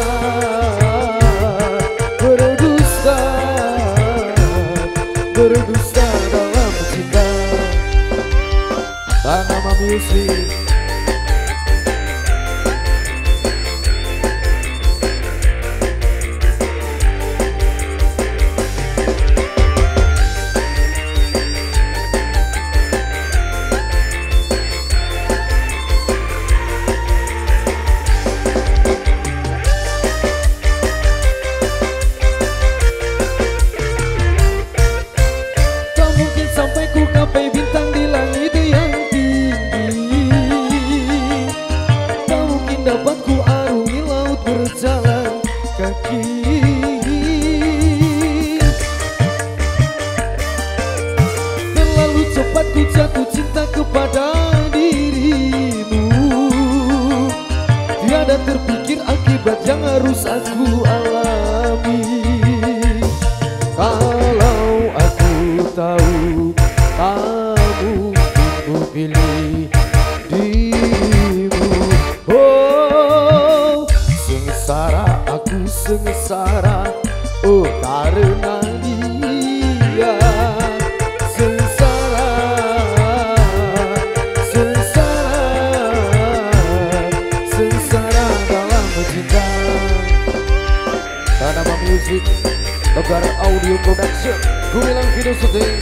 A: berdusta, berdusta dalam cinta. Tanama Music. Capai bintang di langit yang tinggi, tak mungkin dapat ku arungi laut berjalan kaki. Terlalu cepat ku jatuh cinta kepada dirimu, tiada terpikir akibat yang harus aku alami. Kalau aku tahu kamu ku pilih dirimu, oh sengsara aku sengsara, oh karena dia. Sengsara, sengsara, sengsara dalam cinta. Tanama Music, Tegar Audio Production, Gumilang Video Syuting.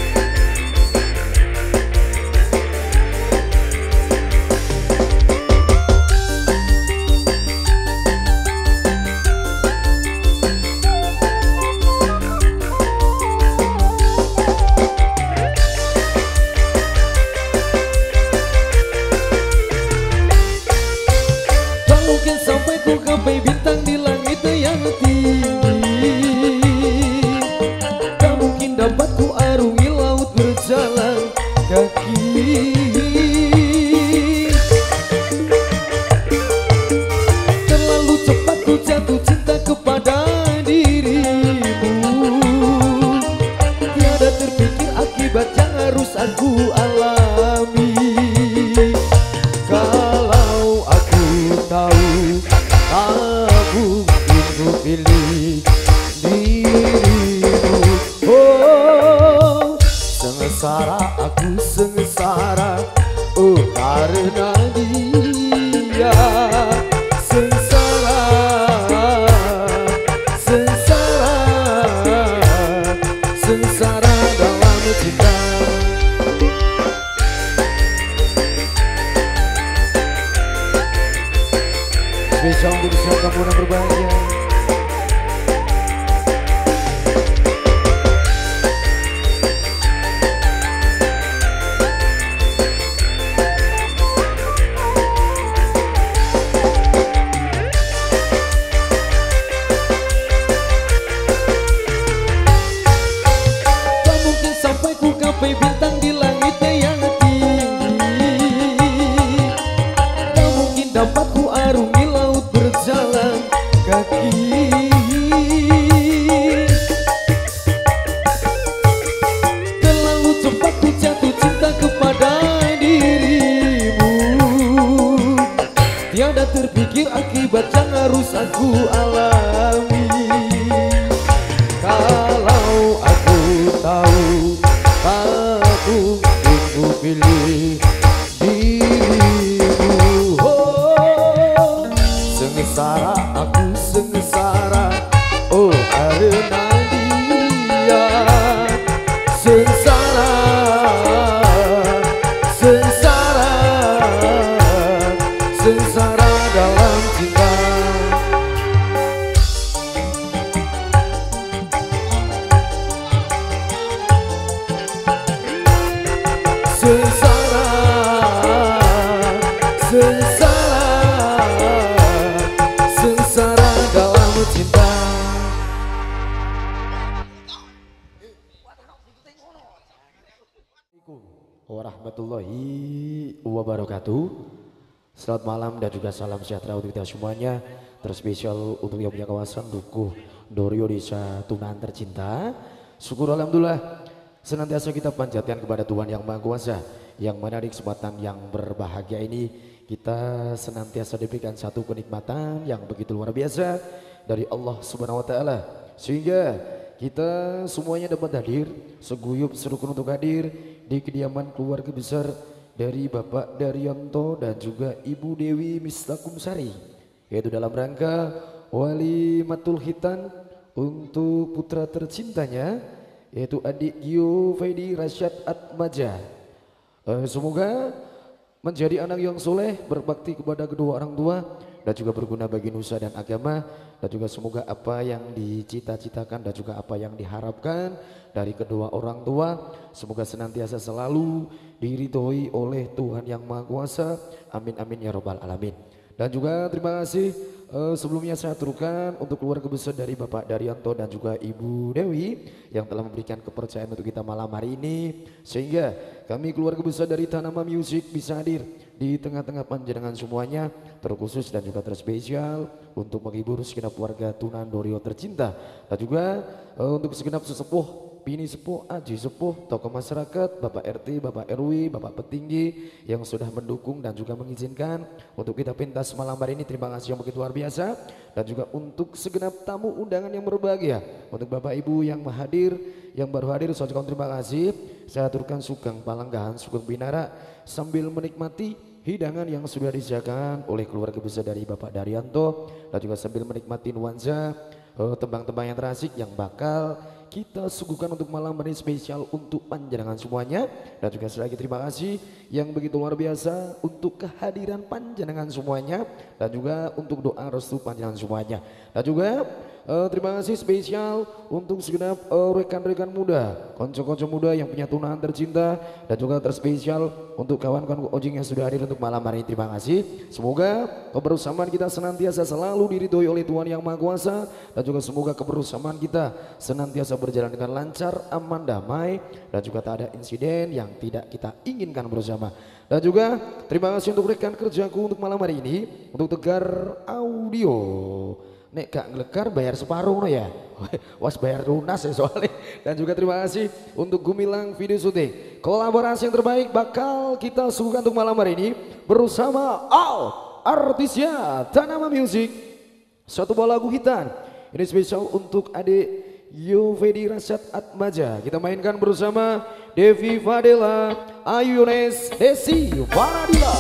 A: Sampai ku capai bintang di langit yang tinggi, tak mungkin dapat ku arungi laut berjalan kaki. Terlalu cepat ku jatuh cinta kepada dirimu, tiada terpikir akibat yang harus aku alami. Kalau aku tahu aku ku pilih dirimu, oh sengsara aku sengsara, oh karena dia. Sengsara, sengsara, sengsara dalam cinta. Spesial untuk siap kamu yang berbahagia. Tak mungkin sampai ku capai bintang di langit yang tinggi, tak mungkin dapat ku arungi laut berjalan kaki. Terlalu cepat ku jatuh cinta kepada dirimu, tiada terpikir akibat yang harus aku alami. Kalau aku tahu aku ku pilih dirimu, oh sengsara aku sengsara, oh karena dia. Sengsara, sengsara, sengsara dalam cinta. Sengsara, sengsara, sengsara dalam cinta. Warahmatullahi wabarakatuh. Selamat malam dan juga salam sejahtera untuk kita semuanya. Terspesial untuk yang punya kawasan Dukuh Dorio Desa Tunan tercinta. Syukur alhamdulillah senantiasa kita panjatkan kepada Tuhan Yang Maha Kuasa, yang mana di kesempatan yang berbahagia ini kita senantiasa diberikan satu kenikmatan yang begitu luar biasa dari Allah Subhanahu wa taala, sehingga kita semuanya dapat hadir, seguyup serukun untuk hadir di kediaman keluarga besar dari Bapak Daryanto dan juga Ibu Dewi Mistakumsari, yaitu dalam rangka Walimatul Khitan untuk putra tercintanya, yaitu adik Gio Fedi Rasyad Atmaja. Eh, semoga menjadi anak yang soleh, berbakti kepada kedua orang tua, dan juga berguna bagi nusa dan agama. Dan juga semoga apa yang dicita-citakan dan juga apa yang diharapkan dari kedua orang tua, semoga senantiasa selalu diridhoi oleh Tuhan Yang Maha Kuasa. Amin amin ya robbal alamin. Dan juga terima kasih Uh, sebelumnya saya aturkan untuk keluarga besar dari Bapak Daryanto dan juga Ibu Dewi yang telah memberikan kepercayaan untuk kita malam hari ini, sehingga kami keluarga besar dari Tanama Music bisa hadir di tengah-tengah panjenengan semuanya, terkhusus dan juga terspesial untuk menghibur segenap warga Tunandorio tercinta, dan juga uh, untuk segenap sesepuh, bini sepuh, aji sepuh, tokoh masyarakat, Bapak R T, Bapak R W, Bapak petinggi yang sudah mendukung dan juga mengizinkan untuk kita pentas malam hari ini. Terima kasih yang begitu luar biasa. Dan juga untuk segenap tamu undangan yang berbahagia, untuk Bapak Ibu yang hadir, yang baru hadir, saya ucapkan terima kasih. Saya aturkan sugeng palanggahan, sugeng binara sambil menikmati hidangan yang sudah disediakan oleh keluarga besar dari Bapak Daryanto, dan juga sambil menikmati nuansa tembang-tembang yang terasik yang bakal kita suguhkan untuk malam ini spesial untuk panjenengan semuanya. Dan juga sekali lagi terima kasih yang begitu luar biasa untuk kehadiran panjenengan semuanya, dan juga untuk doa restu panjenengan semuanya. Dan juga uh, terima kasih spesial untuk segenap uh, rekan-rekan muda, konco-konco muda yang punya tunangan tercinta, dan juga terspesial untuk kawan-kawan ojing yang sudah hadir untuk malam hari ini. Terima kasih. Semoga kebersamaan kita senantiasa selalu diridhoi oleh Tuhan Yang Maha Kuasa, dan juga semoga kebersamaan kita senantiasa berjalan dengan lancar, aman, damai, dan juga tak ada insiden yang tidak kita inginkan bersama. Dan juga terima kasih untuk rekan kerjaku untuk malam hari ini, untuk Tegar Audio. Nek gak ngelekar bayar separuh no ya, was bayar lunas ya soalnya. Dan juga terima kasih untuk Gumilang Video Syuting, kolaborasi yang terbaik bakal kita suguhkan untuk malam hari ini bersama all artisnya Tanama Music. Satu buah lagu hitan ini spesial untuk adik Yo Fedi Rasyad Atmaja. Kita mainkan bersama Devi Fadela, Ayu Yunes, Desi Faradila.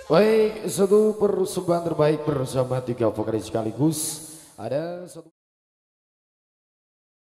A: Baik, satu persembahan terbaik bersama tiga vokalis sekaligus. Ada satu